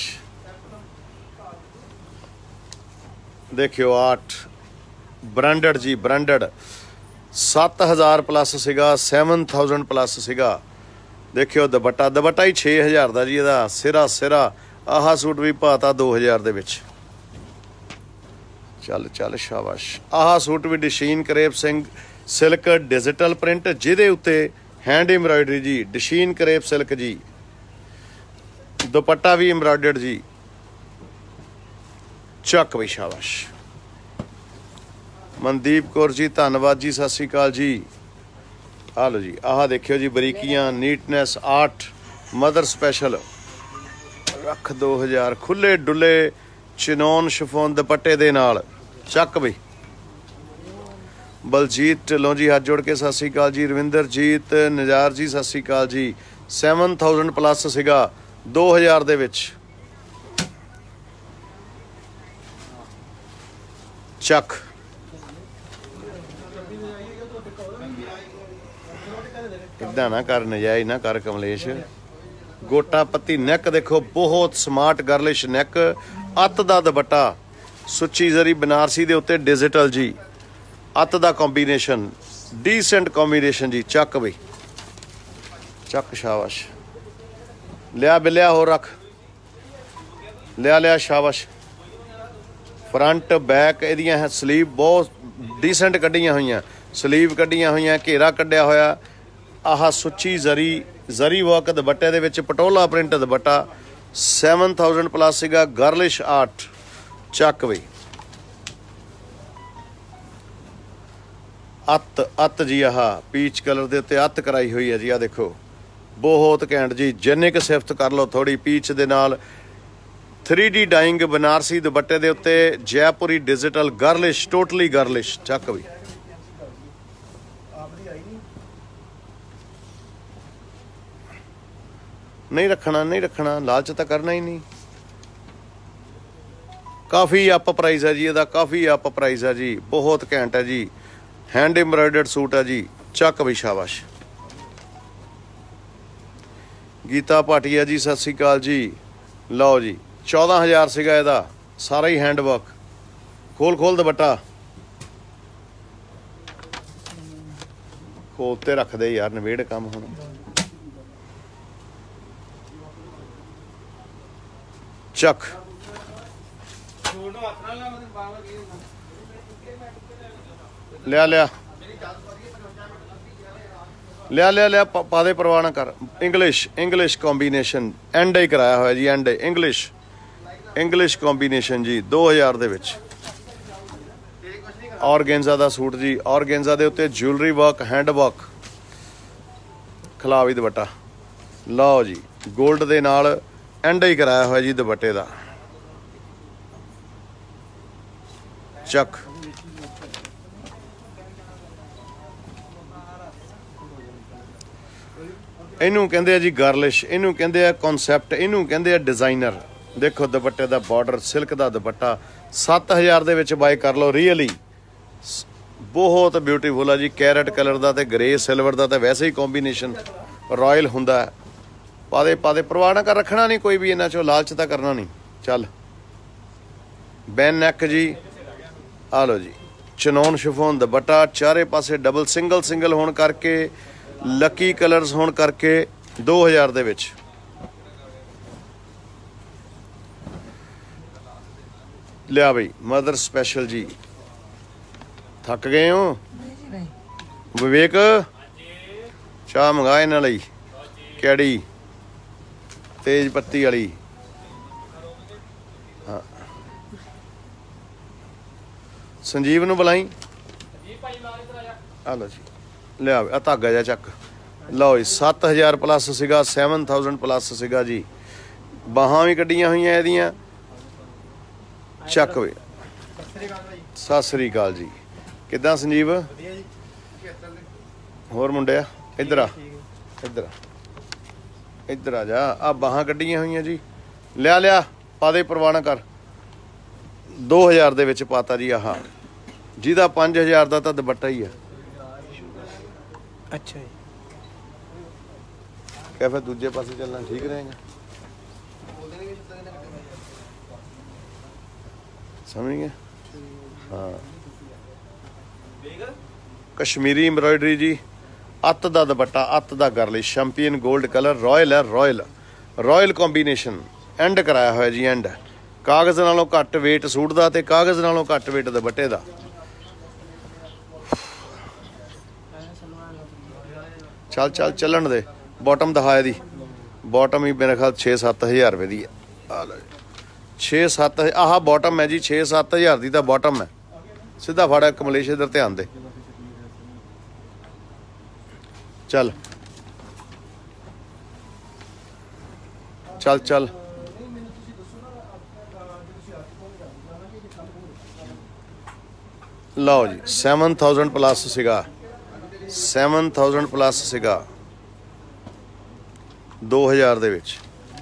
देखियो आठ ब्रांडेड जी, ब्रांडेड सत्त हज़ार प्लस सीगा, सैवन थाउजेंड प्लस सीगा। देखियो दुपट्टा, दुपट्टा ही छे हज़ार का जी, ਇਹਦਾ सिरा सिरा। आह सूट भी पाता दो हज़ार ਦੇ ਵਿੱਚ। ਚੱਲ ਚੱਲ शाबाश। आह सूट भी डशीन करेब सिंह सिल्क डिजिटल प्रिंट, ਜਿਹਦੇ ਉੱਤੇ हैंड एम्ब्रॉयडरी जी, डशीन करेब सिल्क जी, दुपट्टा भी एम्ब्रॉयडर्ड जी, ਚੱਕ भी शाबाश। मनदीप कौर जी धन्नवाद जी, सत श्री अकाल जी। आ लो जी, आह देखियो जी, बरीकियां, नीटनेस, आर्ट, मदर स्पैशल, रख दो हज़ार, खुले डुले चिनोन शिफोन दुपट्टे दे नाल, चक बई। बलजीत ढिल्लों जी हाथ जोड़ के सत श्री अकाल जी। रविंदरजीत नज़ार जी सत श्री अकाल जी। सैवन थाउजेंड प्लस सीगा, दो हज़ार दे विच, चक। इदा ना कर, नजायज ना कर कमलेश। गोटा पत्ती नैक देखो, बहुत स्मार्ट गर्लिश नैक, अत दा दुपट्टा, सुच्ची जरी बनारसी दे उत्ते डिजिटल जी, अत दा कॉम्बीनेशन, डीसेंट कॉम्बीनेशन जी, चक बई चक, शाबाश। लिया बिलिया, हो रख, लिया लिया, शाबाश। फ्रंट बैक इहदियां है, स्लीव बहुत डीसेंट कड्डियां होईयां, स्लीव कड्डियां होईयां, घेरा कड्डिया होया। आह सुच्ची जरी जरी वर्क दुपट्टे दे विच, patola print dupatta, seven thousand plus सीगा, गर्लिश आर्ट, चक बई। अत अत जी, आह पीच कलर दे उत्ते अत कराई हुई है जी, आ देखो, बहुत घैंट जी। जिन्नी क सिफत कर लो थोड़ी, पीच दे नाल थ्री डी डाइंग बनारसी दुपट्टे दे उत्ते, Jaipuri digital girlish, totally girlish, चक बई। नहीं रखना, नहीं रखना, लालच तो करना ही नहीं। काफ़ी अप प्राइस है जी, ਇਹਦਾ काफ़ी अप प्राइस है जी, बहुत घैंट है जी। हैंड एम्ब्रॉयडर्ड सूट है जी, चक भी शाबाश। गीता भाटिया जी सत श्री अकाल जी। लो जी, चौदह हज़ार सीगा ਇਹਦਾ, सारा ही हैंड वर्क। खोल खोल दुपट्टा, खोल ते रख दे यार, नवेड़ काम होना। चक लिया लिया लिया लिया लिया, पा दे, परवाह ना कर। इंग्लिश इंग्लिश कॉम्बीनेशन, एंड ही कराया होया जी, एंड इंग्लिश इंग्लिश कॉम्बीनेशन जी, दो हज़ार दे विच। ऑर्गेंजा दा सूट जी, ऑर्गेंजा दे उत्ते ज्वेलरी वर्क, हैंड वर्क, खिलावी दुपट्टा। लो जी, गोल्ड दे नाल एंड ही कराया हुआ जी दुपट्टे का, चक। इनू कहते जी गर्लिश, इनू कहते कॉन्सैप्ट, इनू कहते डिजाइनर। देखो दुपट्टे का बॉर्डर, सिल्क का दुपट्टा, सत्त हज़ार दे विच बाय कर लो, रियली बहुत ब्यूटीफुल है जी। कैरेट कलर का तो ग्रे सिल्वर का तो वैसे ही कॉम्बीनेशन रॉयल हुंदा है। पादे पादे, परवाह ना कर, रखना नहीं कोई भी इन्हां चो, लालच तो करना नहीं। चल बैन नैक जी, आ लो जी, ਚਨੌਨ ਸ਼ਿਫੋਨ ਦੁਪੱਟਾ, ਚਾਰੇ ਪਾਸੇ ਡਬਲ ਸਿੰਗਲ ਸਿੰਗਲ ਹੋਣ ਕਰਕੇ, ਲੱਕੀ ਕਲਰਸ ਹੋਣ ਕਰਕੇ दो हज़ार ਦੇ ਵਿੱਚ। ਲਿਆ ਬਈ ਮਦਰ ਸਪੈਸ਼ਲ ਜੀ। ਥੱਕ ਗਏ ਹੋ ਵਿਵੇਕ? ਚਾਹ ਮੰਗਾ ਇਹਨਾਂ ਲਈ ਕਿਹੜੀ? ਤੇਜ ਪੱਤੀ ਵਾਲੀ। ਹਾਂ ਸੰਜੀਵ ਨੂੰ ਬੁਲਾਈ। ਆ ਲਓ ਜੀ, ਲਿਆ ਆ ਧਾਗਾ ਜਿਹਾ ਚੱਕ। ਲਓ ਜੀ ਸੱਤ ਹਜ਼ਾਰ ਪਲੱਸ ਸੀਗਾ, ਸੈਵਨ ਥਾਊਜੈਂਡ ਪਲੱਸ ਸੀਗਾ ਜੀ। ਬਾਹਾਂ ਵੀ ਕੱਢੀਆਂ ਹੋਈਆਂ ਇਹਦੀਆਂ। ਚੱਕ ਵੇ। ਸਤਿ ਸ੍ਰੀ ਅਕਾਲ ਜੀ, ਕਿੱਦਾਂ ਸੰਜੀਵ? ਹੋਰ ਮੁੰਡਿਆ ਇੱਧਰ ਆ, ਇੱਧਰ ਆ, ਇੱਧਰ ਆ ਜਾ। ਆ ਬਾਹਾਂ ਕੱਢੀਆਂ ਹੋਈਆਂ ਜੀ। ਲਿਆ ਲਿਆ ਪਾ ਦੇ, ਪਰਵਾਹ ਨਾ ਕਰ। ਦੋ ਹਜ਼ਾਰ ਦੇ ਵਿੱਚ ਪਾਤਾ ਜੀ। ਆਹ ਜਿਹਦਾ ਪੰਜ ਹਜ਼ਾਰ ਦਾ ਤਾਂ ਦੁਪੱਟਾ ਹੀ ਆ। ਅੱਛਾ ਜੀ, ਕਿਆ ਫਿਰ ਦੂਜੇ ਪਾਸੇ ਚੱਲਣਾ ਠੀਕ ਰਹੇਗਾ? ਸਮਝ ਗਏ? ਹਾਂ ਕਸ਼ਮੀਰੀ ਐਮਬਰਾਇਡਰੀ ਜੀ, ਅੱਤ ਦਾ ਦੁਪੱਟਾ, ਅੱਤ ਦਾ ਗਰਲੀ, ਚੈਂਪੀਅਨ 골ਡ ਕਲਰ, ਰਾਇਲ ਹੈ, ਰਾਇਲ ਰਾਇਲ ਕੰਬੀਨੇਸ਼ਨ। ਐਂਡ ਕਰਾਇਆ ਹੋਇਆ ਜੀ, ਐਂਡ। ਕਾਗਜ਼ ਨਾਲੋਂ ਘੱਟ ਵੇਟ ਸੂਟ ਦਾ ਤੇ ਕਾਗਜ਼ ਨਾਲੋਂ ਘੱਟ ਵੇਟ ਦੁਪੱਟੇ ਦਾ। ਚੱਲ ਚੱਲ ਚੱਲਣ ਦੇ। ਬੋਟਮ ਦਿਖਾ ਇਹਦੀ। ਬੋਟਮ ਹੀ ਮੇਰੇ ਖਿਆਲ ਛੇ ਸੱਤ ਹਜ਼ਾਰ ਰੁਪਏ ਦੀ ਹੈ। ਆ ਲਓ ਛੇ ਸੱਤ। ਆਹ ਬੋਟਮ ਹੈ ਜੀ, ਛੇ ਸੱਤ ਹਜ਼ਾਰ ਦੀ ਤਾਂ ਬੋਟਮ ਹੈ। ਸਿੱਧਾ ਫੜ ਕਮਲੇਸ਼, ਇੱਧਰ ਧਿਆਨ ਦੇ। ਚੱਲ ਚੱਲ ਚੱਲ। ਲਓ ਜੀ ਸੈਵਨ ਥਾਊਜੈਂਡ ਪਲੱਸ ਸੀਗਾ, ਸੈਵਨ ਥਾਊਜੈਂਡ ਪਲੱਸ ਸੀਗਾ ਦੋ ਹਜ਼ਾਰ ਦੇ ਵਿੱਚ।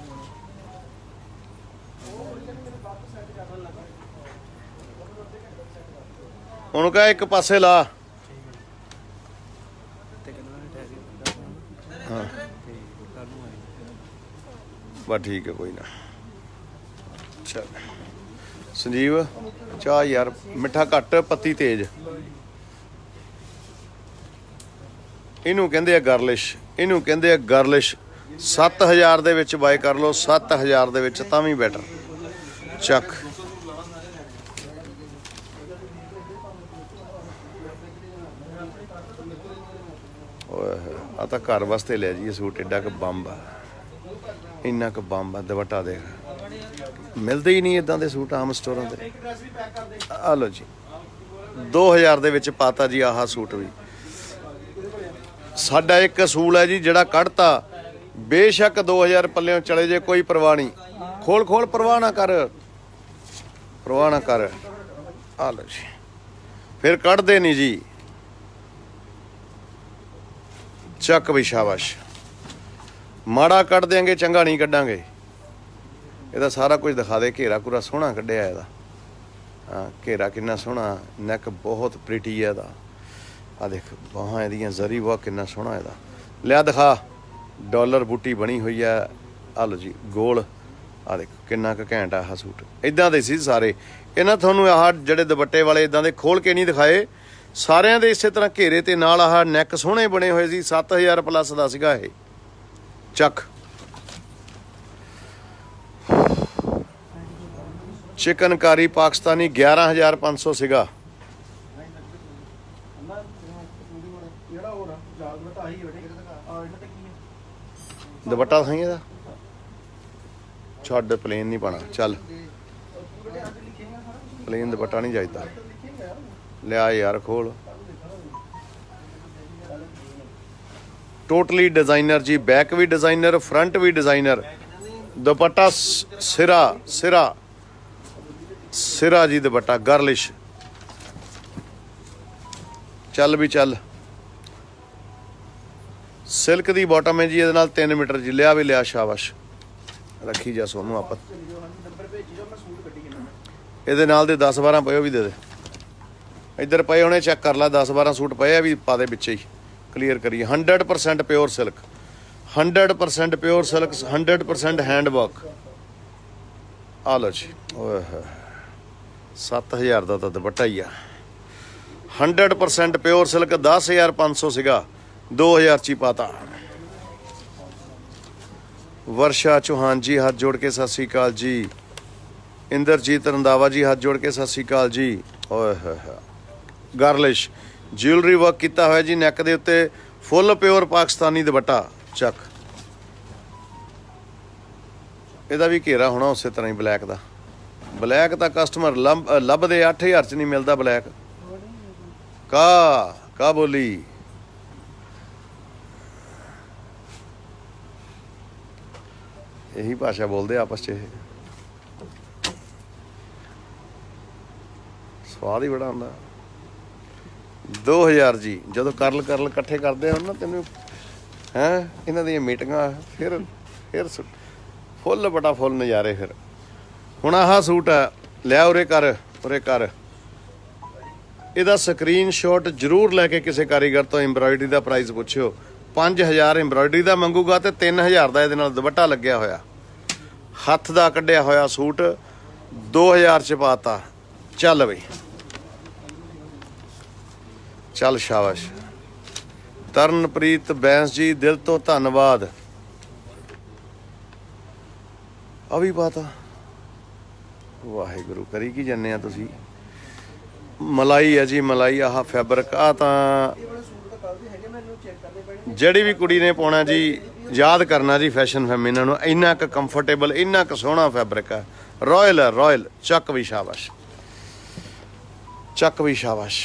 ਹੁਣ ਕਹ ਇੱਕ ਪਾਸੇ ਲਾ। ਹਾਂ ਬਸ ਠੀਕ ਹੈ, ਕੋਈ ਨਾ। ਚੱਲ ਸੰਜੀਵ ਚਾਹ ਯਾਰ, ਮਿੱਠਾ ਘੱਟ ਪੱਤੀ ਤੇਜ਼। ਇਹਨੂੰ ਕਹਿੰਦੇ ਆ ਗਰਲਿਸ਼, ਇਹਨੂੰ ਕਹਿੰਦੇ ਆ ਗਰਲਿਸ਼। ਸੱਤ ਹਜ਼ਾਰ ਦੇ ਵਿੱਚ ਬਾਏ ਕਰ ਲਓ, ਸੱਤ ਹਜ਼ਾਰ ਦੇ ਵਿੱਚ ਤਾਂ ਵੀ ਬੈਟਰ। ਚੱਕ ਓਏ ਆ ਤਾਂ ਘਰ ਵਾਸਤੇ ਲੈ ਜੀ ਇਹ ਸੂਟ। ਏਡਾ ਕੁ ਬੰਬ ਆ, ਇੰਨਾ ਕੁ ਬੰਬ ਆ। ਦੁਪੱਟਾ ਦੇਖ, ਮਿਲਦੇ ਹੀ ਨਹੀਂ ਇਦਾਂ ਦੇ ਸੂਟ ਆਮ ਸਟੋਰਾਂ ਤੇ। ਆ ਲਓ ਜੀ ਦੋ ਹਜ਼ਾਰ ਦੇ ਵਿੱਚ ਪਾਤਾ ਜੀ। ਆਹ ਸੂਟ ਵੀ ਸਾਡਾ ਇੱਕ ਅਸੂਲ ਹੈ ਜੀ, ਜਿਹੜਾ ਕੱਢਤਾ ਬੇਸ਼ੱਕ ਦੋ ਹਜ਼ਾਰ ਪੱਲਿਓਂ ਚਲੇ ਜੇ, ਕੋਈ ਪਰਵਾਹ ਨਹੀਂ। ਖੋਲ ਖੋਲ, ਪਰਵਾਹ ਨਾ ਕਰ, ਪਰਵਾਹ ਨਾ ਕਰ। ਆ ਲਓ ਜੀ, ਫਿਰ ਕੱਢਦੇ ਨਹੀਂ ਜੀ। ਚੱਕ ਵੀ ਸ਼ਾਬਾਸ਼। ਮਾੜਾ ਕੱਢ ਦਿਆਂਗੇ, ਚੰਗਾ ਨਹੀਂ ਕੱਢਾਂਗੇ। ਇਹਦਾ ਸਾਰਾ ਕੁਝ ਦਿਖਾ ਦੇ। ਘੇਰਾ ਘੂਰਾ ਸੋਹਣਾ ਕੱਢਿਆ ਇਹਦਾ। ਹਾਂ ਘੇਰਾ ਕਿੰਨਾ ਸੋਹਣਾ, ਨੈਕ ਬਹੁਤ ਪ੍ਰੀਟੀ ਹੈ ਇਹਦਾ। ਆ ਦੇਖ ਬਾਹਾਂ ਇਹਦੀਆਂ, ਜ਼ਰੀ ਵਾਹ ਕਿੰਨਾ ਸੋਹਣਾ ਇਹਦਾ। ਲਿਆ ਦਿਖਾ। ਡਾਲਰ ਬੂਟੀ ਬਣੀ ਹੋਈ ਹੈ। ਆ ਲਓ ਜੀ ਗੋਲ। ਆ ਦੇਖੋ ਕਿੰਨਾ ਕੁ ਘੈਂਟ ਆ ਆਹ ਸੂਟ। ਇੱਦਾਂ ਦੇ ਸੀ ਸਾਰੇ। ਇਹਨਾਂ ਤੁਹਾਨੂੰ ਆਹ ਜਿਹੜੇ ਦੁਪੱਟੇ ਵਾਲੇ ਇੱਦਾਂ ਦੇ ਖੋਲ ਕੇ ਨਹੀਂ ਦਿਖਾਏ, ਸਾਰਿਆਂ ਦੇ ਇਸੇ ਤਰ੍ਹਾਂ ਘੇਰੇ ਤੇ ਨਾਲ ਆਹ ਨੈਕ ਸੋਹਣੇ ਬਣੇ ਹੋਏ ਸੀ। ਸੱਤ ਹਜ਼ਾਰ ਪਲੱਸ ਦਾ ਸੀਗਾ ਇਹ। ਚੱਕ ਚਿਕਨਕਾਰੀ ਪਾਕਿਸਤਾਨੀ ਗਿਆਰਾਂ ਹਜ਼ਾਰ ਪੰਜ ਸੌ ਸੀਗਾ। ਦੁਪੱਟਾ ਸਹੀ ਇਹਦਾ। ਛੱਡ, ਪਲੇਨ ਨਹੀਂ ਪਾਣਾ। ਚੱਲ ਪਲੇਨ ਦੁਪੱਟਾ ਨਹੀਂ ਚਾਹੀਦਾ। ਲਿਆ ਯਾਰ ਖੋਲ। ਟੋਟਲੀ ਡਿਜ਼ਾਈਨਰ ਜੀ, ਬੈਕ ਵੀ ਡਿਜ਼ਾਈਨਰ, ਫਰੰਟ ਵੀ ਡਿਜ਼ਾਈਨਰ। ਦੁਪੱਟਾ ਸਿਰਾ ਸਿਰਾ ਸਿਰਾ ਜੀ ਦੁਪੱਟਾ ਗਰਲਿਸ਼। ਚੱਲ ਵੀ ਚੱਲ। ਸਿਲਕ ਦੀ ਬਾਟਮ ਹੈ ਜੀ, ਇਹਦੇ ਨਾਲ ਤਿੰਨ ਮੀਟਰ ਜੀ। ਲਿਆ ਵੀ ਲਿਆ, ਸ਼ਾਬਾਸ਼। ਰੱਖੀ ਜਾ ਸੋਨੂੰ ਆਪਾਂ। ਇਹਦੇ ਨਾਲ ਦੇ ਦਸ ਬਾਰਾਂ ਪਏ, ਉਹ ਵੀ ਦੇ ਦੇ। ਇੱਧਰ ਪਏ ਹੋਣੇ, ਚੈੱਕ ਕਰ ਲੈ। ਦਸ ਬਾਰਾਂ ਸੂਟ ਪਏ ਆ, ਵੀ ਪਾ ਦੇ ਵਿੱਚ ਹੀ। ਕਲੀਅਰ ਕਰੀਏ। Hundred percent pure silk, hundred percent pure silk, hundred percent hand work. ਆ ਲਓ ਜੀ। ਓਏ ਸੱਤ ਹਜ਼ਾਰ ਦਾ ਤਾਂ ਦੁਪੱਟਾ ਹੀ ਆ। हंड्रेड परसेंट प्योर सिल्क दस हज़ार पाँच सौ सीगा दो हज़ार ची पाता। वर्षा चौहान जी हाथ जोड़ के सत श्री अकाल जी। इंद्रजीत रंधावा जी हाथ जोड़ के सत श्री अकाल जी। ओए होए होए गार्लिश ज्वेलरी वर्क किया हुआ जी नैक के उत्ते फुल प्योर पाकिस्तानी दुपट्टा चक। ਇਹਦਾ भी घेरा होना उस तरह ही ब्लैक का। ब्लैक तो कस्टमर लभ लभदे अठ हज़ार च नहीं मिलता ब्लैक का का बोली। यही भाषा बोलते आपस च स्वाद ही बड़ा आंदा। दो हज़ार जी जो करल करल इकट्ठे करते हो ना तेन है इन्हों दी मीटिंगां फिर फिर फुल बड़ा फुल नज़ारे। फिर हुण आह सूट है लिया उरे कर उरे कर ਇਹਦਾ ਸਕਰੀਨਸ਼ਾਟ ਜ਼ਰੂਰ ਲੈ ਕੇ ਕਿਸੇ ਕਾਰੀਗਰ ਤੋਂ ਐਮਬਰਾਇਡਰੀ ਦਾ ਪ੍ਰਾਈਸ ਪੁੱਛਿਓ। पाँच हज़ार ਐਮਬਰਾਇਡਰੀ ਦਾ ਮੰਗੂਗਾ ਤੇ तीन हज़ार ਦਾ ਇਹਦੇ ਨਾਲ ਦੁਪੱਟਾ ਲੱਗਿਆ ਹੋਇਆ ਹੱਥ ਦਾ ਕੱਢਿਆ ਹੋਇਆ ਸੂਟ दो हज़ार ਚ ਪਾਤਾ। ਚੱਲ ਬਈ ਚੱਲ ਸ਼ਾਬਾਸ਼। ਤਰਨਪ੍ਰੀਤ ਬੈਂਸ ਜੀ ਦਿਲ ਤੋਂ ਧੰਨਵਾਦ। ਆ ਵੀ ਪਾਤਾ ਵਾਹਿਗੁਰੂ ਕਰੀ ਕੀ ਜੰਨੇ ਆ ਤੁਸੀਂ। मलाई है जी मलाई आह फैब्रिक आ तां जिहड़ी भी कुड़ी ने पाउणा जी याद करना जी फैशन फैमिना नूं। इन्ना क कंफर्टेबल इन्ना क सोहना फैब्रिक है रॉयल है रॉयल। चक भी शाबाश चक भी शाबाश।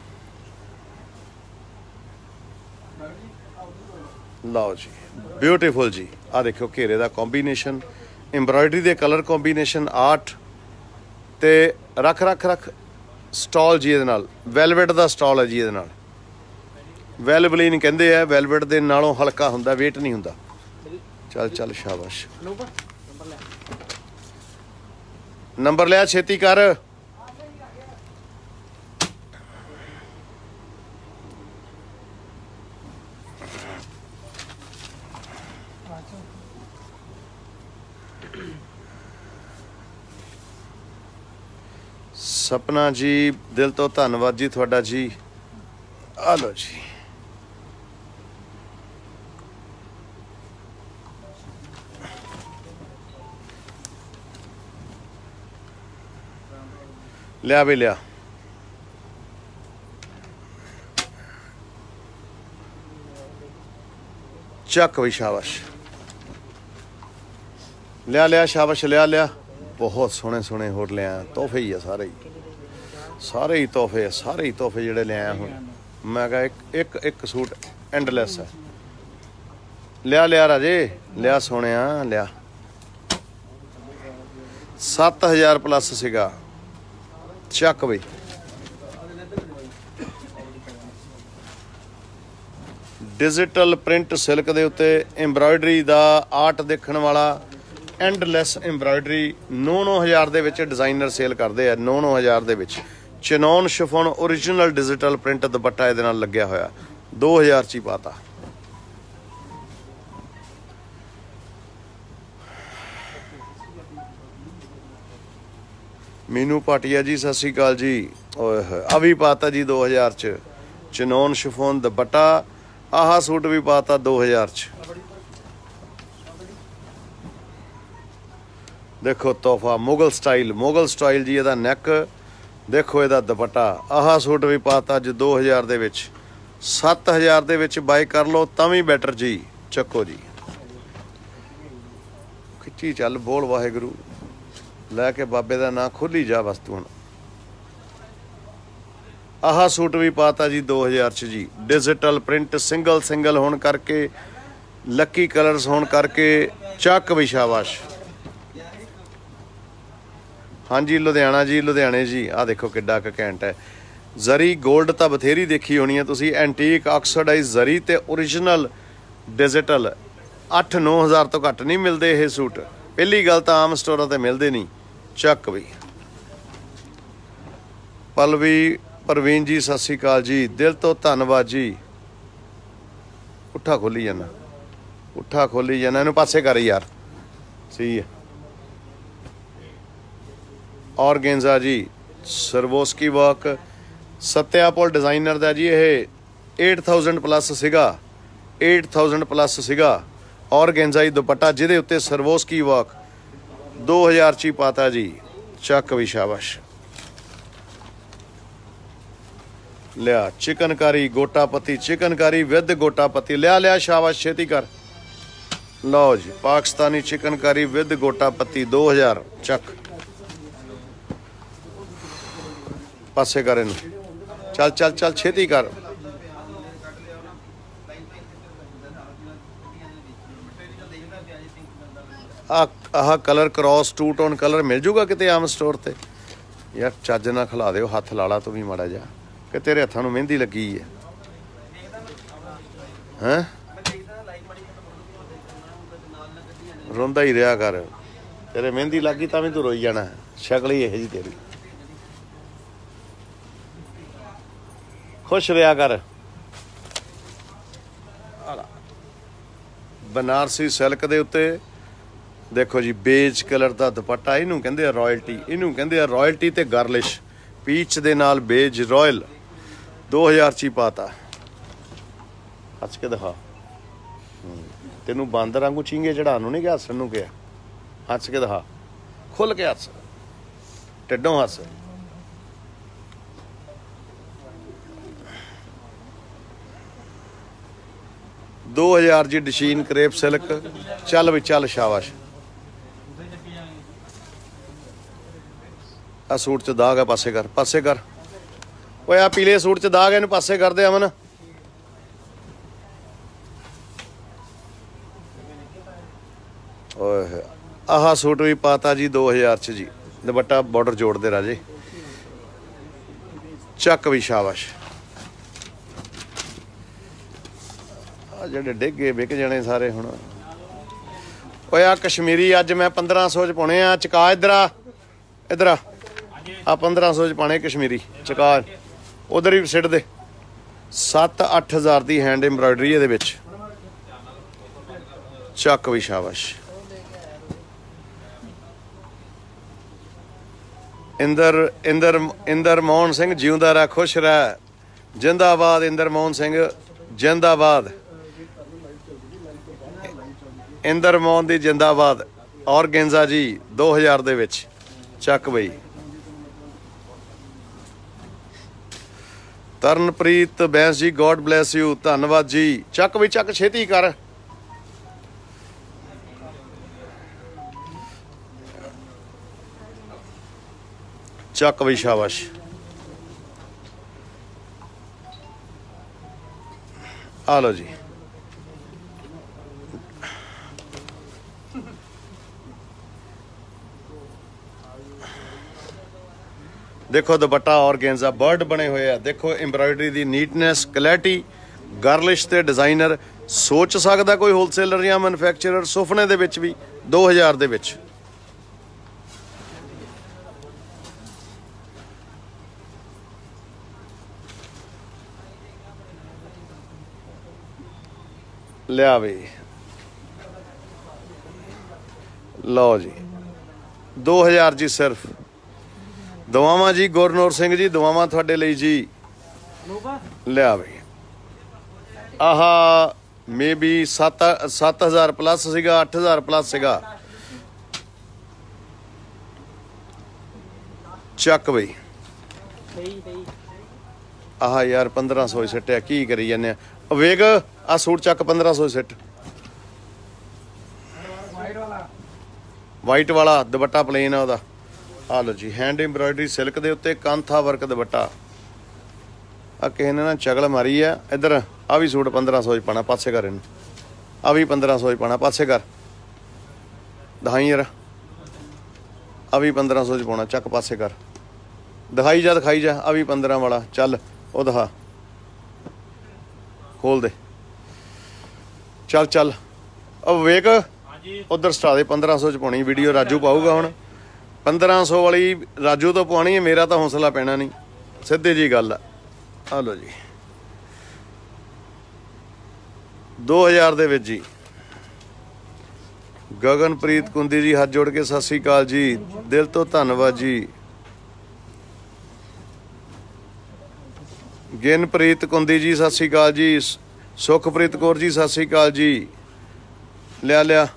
लो जी ब्यूटीफुल जी आ देखो घेरे का कॉम्बीनेशन एम्ब्रॉयडरी के कलर कॉम्बीनेशन आर्ट ते रख रख रख स्टॉल जी ये वैलवेट का स्टॉल है जी ये वैलवलीन कहते हैं वैलवेट के नालों हल्का होंदा वेट नहीं होंदा। चल चल शाबाश नंबर लिया छेती कर। सपना जी दिल तो धन्नवाद जी थोड़ा जी। आ लो जी लिया भी लिया। चक भी शाबाश लिया लिया शाबाश लिया लिया। बहुत सोहने सोहने होर लिया तोहफे ही है सारे ही सारे ही तोहफे है सारे ही तोहफे जिहड़े लिया हुण मैं कहा एक एक एक सूट एंडलैस है। लिया लिया राजे लिया सोने लिया। सत्त हज़ार प्लस सीगा चक बई। डिजिटल प्रिंट सिल्क के उत्ते एम्ब्रॉयडरी का आर्ट देखने वाला एंडलैस एम्ब्रॉयडरी नौ नौ हज़ार दे विच डिजाइनर सेल करते हैं। नौ नौ हज़ार दे विच chinon chiffon original digital print dupatta इहदे नाल लग्या होया दो हज़ार च ही पाता। मीनू भाटिया जी सत श्री अकाल जी। ओए होए आ भी पाता जी दो हज़ार च चिनॉन शिफॉन दुपट्टा। आह सूट भी पाता दो हज़ार च। देखो तोहफा मुगल स्टाइल मुगल स्टाइल जी ਇਹਦਾ नैक देखो ਇਹਦਾ दुपट्टा। आह सूट भी पाता जी दो हज़ार ਦੇ ਵਿੱਚ सत्त हज़ार ਦੇ ਵਿੱਚ ਬਾਈ ਕਰ ਲਓ ਤਾਂ ਵੀ ਬੈਟਰ ਜੀ। ਚੱਕੋ ਜੀ ਖਿੱਚੀ ਚੱਲ ਬੋਲ ਵਾਹਿਗੁਰੂ ਲੈ ਕੇ ਬਾਬੇ ਦਾ ਨਾਂ ਖੋਲੀ ਜਾ ਬਸ ਤੂੰ। ਆਹ सूट भी पाता जी दो हज़ार च जी। डिजिटल प्रिंट सिंगल सिंगल होने करके लकी कलर्स होने करके ਚੱਕ भी शाबाश। हाँ जी लुधियाना जी लुधियाने जी आ देखो किड्डा क घैंट है। जरी गोल्ड तो बथेरी देखी होनी है तुसी। एंटीक ऑक्सीडाइज जरी ते ओरिजिनल डिजिटल अठ नौ हज़ार तो घट नहीं मिलते ये सूट। पहली गल तो आम स्टोरां ते मिलते नहीं। चक भी पलवी परवीन जी सत श्री अकाल जी दिल तो धन्नवाद जी। उठा खोली जाना उठा खोली जाना इनू पासे कर यार सही है। ऑर्गेन्जा जी Swarovski work Satya Paul designer का जी ये एट थाउजेंड प्लस सीगा एट थाउजेंड प्लस सीगा ऑर्गेंजाई दुपट्टा जिहदे उत्ते सर्वोस्की वर्क दो हज़ार ची पाता जी। चक भी शाबाश। लिया चिकनकारी गोटापति चिकनकारी विद गोटापति लिया लिया शाबाश छेती कर। लो जी पाकिस्तानी चिकनकारी विद गोटापति दो हज़ार। चक पासे कर इन चल चल चल छेती कर। आह colour cross two tone colour मिल जूगा किते आम स्टोर ते यार चज ना खिला दो हथ लाला तू भी माड़ा जा कि तेरे हथां नूं मेहंदी लगी है हैं रोंदा ही रहा कर तेरे मेहंदी लगी तां भी तू रोई जाना शक्ल ही यही जी तेरी खुश रहा कर। बनारसी सिल्क दे उत्ते देखो जी बेज कलर का दुपट्टा इनू कहते रॉयल्टी इनू कहते रॉयल्टी ते गार्लिश पीच दे नाल बेज रॉयल दो हज़ार ची पाता। हस के दिखा तेनू बांदर वांगू चींगे चढ़ानू नहीं क्या हसन नू क्या हस के दिखा खुल के हस टिड्डों हस। दो हज़ार जी डशीन क्रेप सिल्क चल भी चल शाबाश। आ सूट च दाग है पासे कर पासे कर ओए आ पीले सूट च दाग है इन्हू पासे कर दे अमन। ओए आह सूट भी पाता जी दो हज़ार च जी दुपट्टा बॉर्डर जोड़ दे राजे। चक भी शाबाश। जेडे डिगे विक जाने सारे हुण ओए आ कश्मीरी अज मैं पंद्रह सौ च पाने आ चका इधर आ इधर आ आ पंद्रह सौ च पाने कश्मीरी चका उधर ही सिट दे सत्त अठ हज़ार की हैंड एम्ब्रॉयडरी ये विच। चक भी शाबाश। इंदर इंदर इंदर मोहन सिंह जिंदा रह खुश रह जिंदाबाद इंदर मोहन सिंह जिंदाबाद इंदर मोहन दी जिंदाबाद। और गेंजा जी दो हज़ार दे विच। चक बई। तरनप्रीत बैंस जी गॉड ब्लैस यू धन्यवाद जी। चक भी चक छेती कर। चक भी शाबाश। आ लो जी देखो दुपट्टा और गेंजा बर्ड बने हुए है। देखो एम्ब्रॉयडरी दी नीटनेस क्लैरिटी गार्लिश ते डिजाइनर सोच सकता कोई होलसेलर या मैन्युफैक्चरर सुफने दे विच भी दो हज़ार दे विच। लिया बई लो जी दो हज़ार जी सिर्फ। दुआवां जी गुरनूर सिंह जी दुआवां तुहाडे लई जी। लिया बई आह मे बी सत्त सत्त हज़ार प्लस सीगा अठ हज़ार प्लस सीगा। चक बई आह यार पंद्रह सौ सिट्टिया की करी जाने वेग आ सूट चक पंद्रह सौ सिट। वाइट वाला दुपट्टा प्लेन है वह। आ लो जी हैंड एम्ब्रॉयडरी सिल्क के उत्ते कांथा वर्क दुपट्टा आ किसी ने ना चगल मारी है। इधर आ भी सूट पंद्रह सौ पाना पासे कर इन आ भी पंद्रह सौ पाना पासे कर दिखाई यार आ भी पंद्रह सौ पाना चक पासे कर दिखाई जा दिखाई जा आ भी पंद्रह वाला चल वो दिखा खोल दे चल चल अब वेक उधर स्टा दे पंद्रह सौ च पानी वीडियो राजू पाऊगा हुण पंद्रह सौ वाली राजू तो पानी है मेरा तो हौसला पैना नहीं सीधी जी गल है। आ लो जी दो हज़ार दे विच जी। गगनप्रीत कुंदी जी हाथ जोड़ के सत श्री अकाल जी दिल तो धन्यवाद जी। ਗਿਨਪ੍ਰੀਤ ਕੁੰਦੀ जी सत श्री अकाल जी। सुखप्रीत कौर जी सत श्री अकाल जी। लिया लिया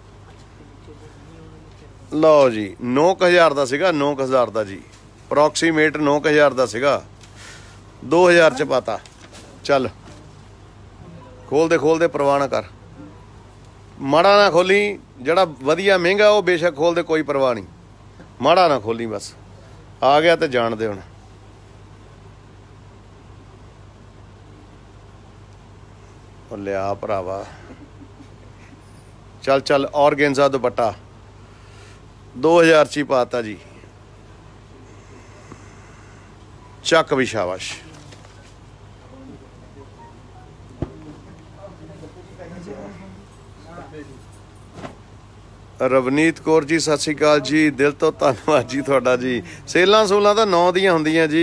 लो जी नौ हज़ार का सीगा नौ हज़ार का जी अप्रॉक्सीमेट नौ हज़ार का सीगा दो हज़ार च पाता। चल खोल दे खोल दे परवाह ना कर माड़ा ना खोली जड़ा वधिया महंगा वो बेशक खोल दे कोई परवाह नहीं माड़ा ना खोली बस आ गया तो जान दे हुण। लिया भरावा चल चल ऑर्गेन्जा दुपट्टा दो हज़ार ची पाता जी। चक भी शाबाश। रवनीत कौर जी सत श्री अकाल जी। दिल तो धन्नवाद जी थोड़ा जी। सेलां सूलां तो नौ दियां हुंदियां जी।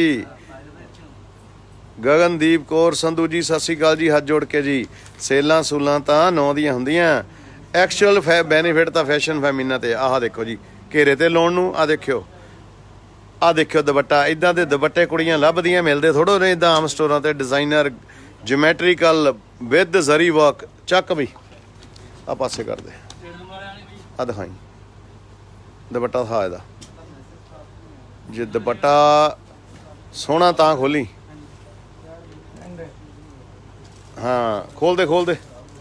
गगनदीप कौर संधू जी सत श्री अकाल जी। हाथ जोड़ के जी सेलां सूलां तो नौ दियां हुंदियां एक्चुअल फै बेनीफिट तो फैशन फैमीना ते आह देखो जी घेरे ते लाउण नूं आ देखियो आ देखियो दुपट्टा इदां दे दुपट्टे कुड़ियां लभदियां मिलदे थोड़ो ने इदां आम स्टोरां ते designer geometrical with zari work. चक भी आ पासे कर दे आ दिखाई दुपट्टा था इहदा जे दुपट्टा सोहना तां खोली। हाँ खोल दे खोल दे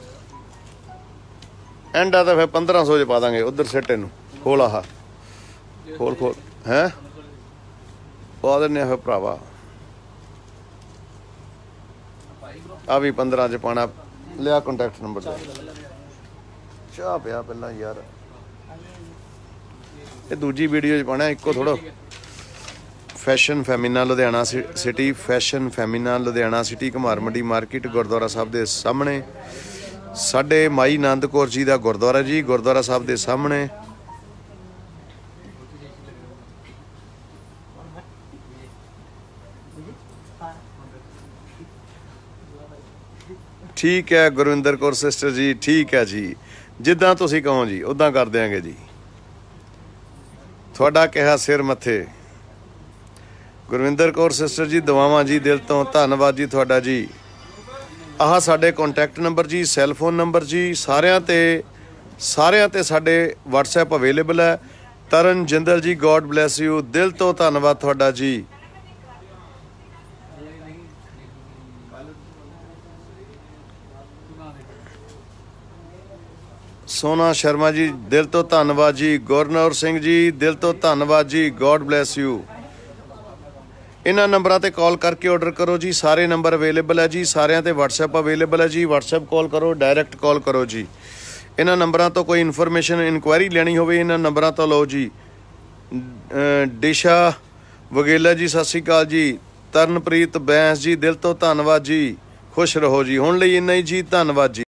एंड आ तो फिर पंद्रह सौ च पा देंगे उधर सिट इनू खोल आह खोल खोल है पा देने फिर भरावा आ भी पंद्रह च पाना। लिया कॉन्टैक्ट नंबर दे चाह पिया पहला यार ये दूजी वीडियो च पाना इको थोड़ा। Fashion Femina Ludhiana city fashion Femina Ludhiana city Ghumar Mandi market gurdwara साहब के सामने साडे माई नंद कौर जी का गुरुद्वारा जी गुरुद्वारा साहब के सामने। ठीक है गुरविंदर कौर सिस्टर जी ठीक है जी जिद्दां तुसीं कहो जी उदां कर देंगे जी थोड़ा कहा सिर मथे। गुरविंदर कौर सिस्टर जी दुआवां जी दिल तो धन्नवाद जी थोड़ा जी। आह साडे कॉन्टैक्ट नंबर जी सैल फोन नंबर जी सारियां ते सारियां ते साडे WhatsApp अवेलेबल है। Taran Jindal ji God bless you दिल तो धन्नवाद थोड़ा जी। सोना शर्मा जी दिल तो धन्नवाद जी। गुरनौर सिंह जी दिल तो धन्नवाद जी गॉड ब्लैस यू। इन्हां नंबरां ते कॉल करके ऑर्डर करो जी सारे नंबर अवेलेबल है जी सारियां ते WhatsApp अवेलेबल है जी WhatsApp कॉल करो डायरैक्ट कॉल करो जी। इन्हां नंबरां तो कोई इन्फॉर्मेशन इनक्वायरी लेनी होवे इन्हां नंबरां तो लो जी। डिशा वगेला जी सत श्री अकाल जी। तरनप्रीत बैंस जी दिल तो धन्नवाद जी खुश रहो जी। हुण लई इन्ना ही जी धन्नवाद जी।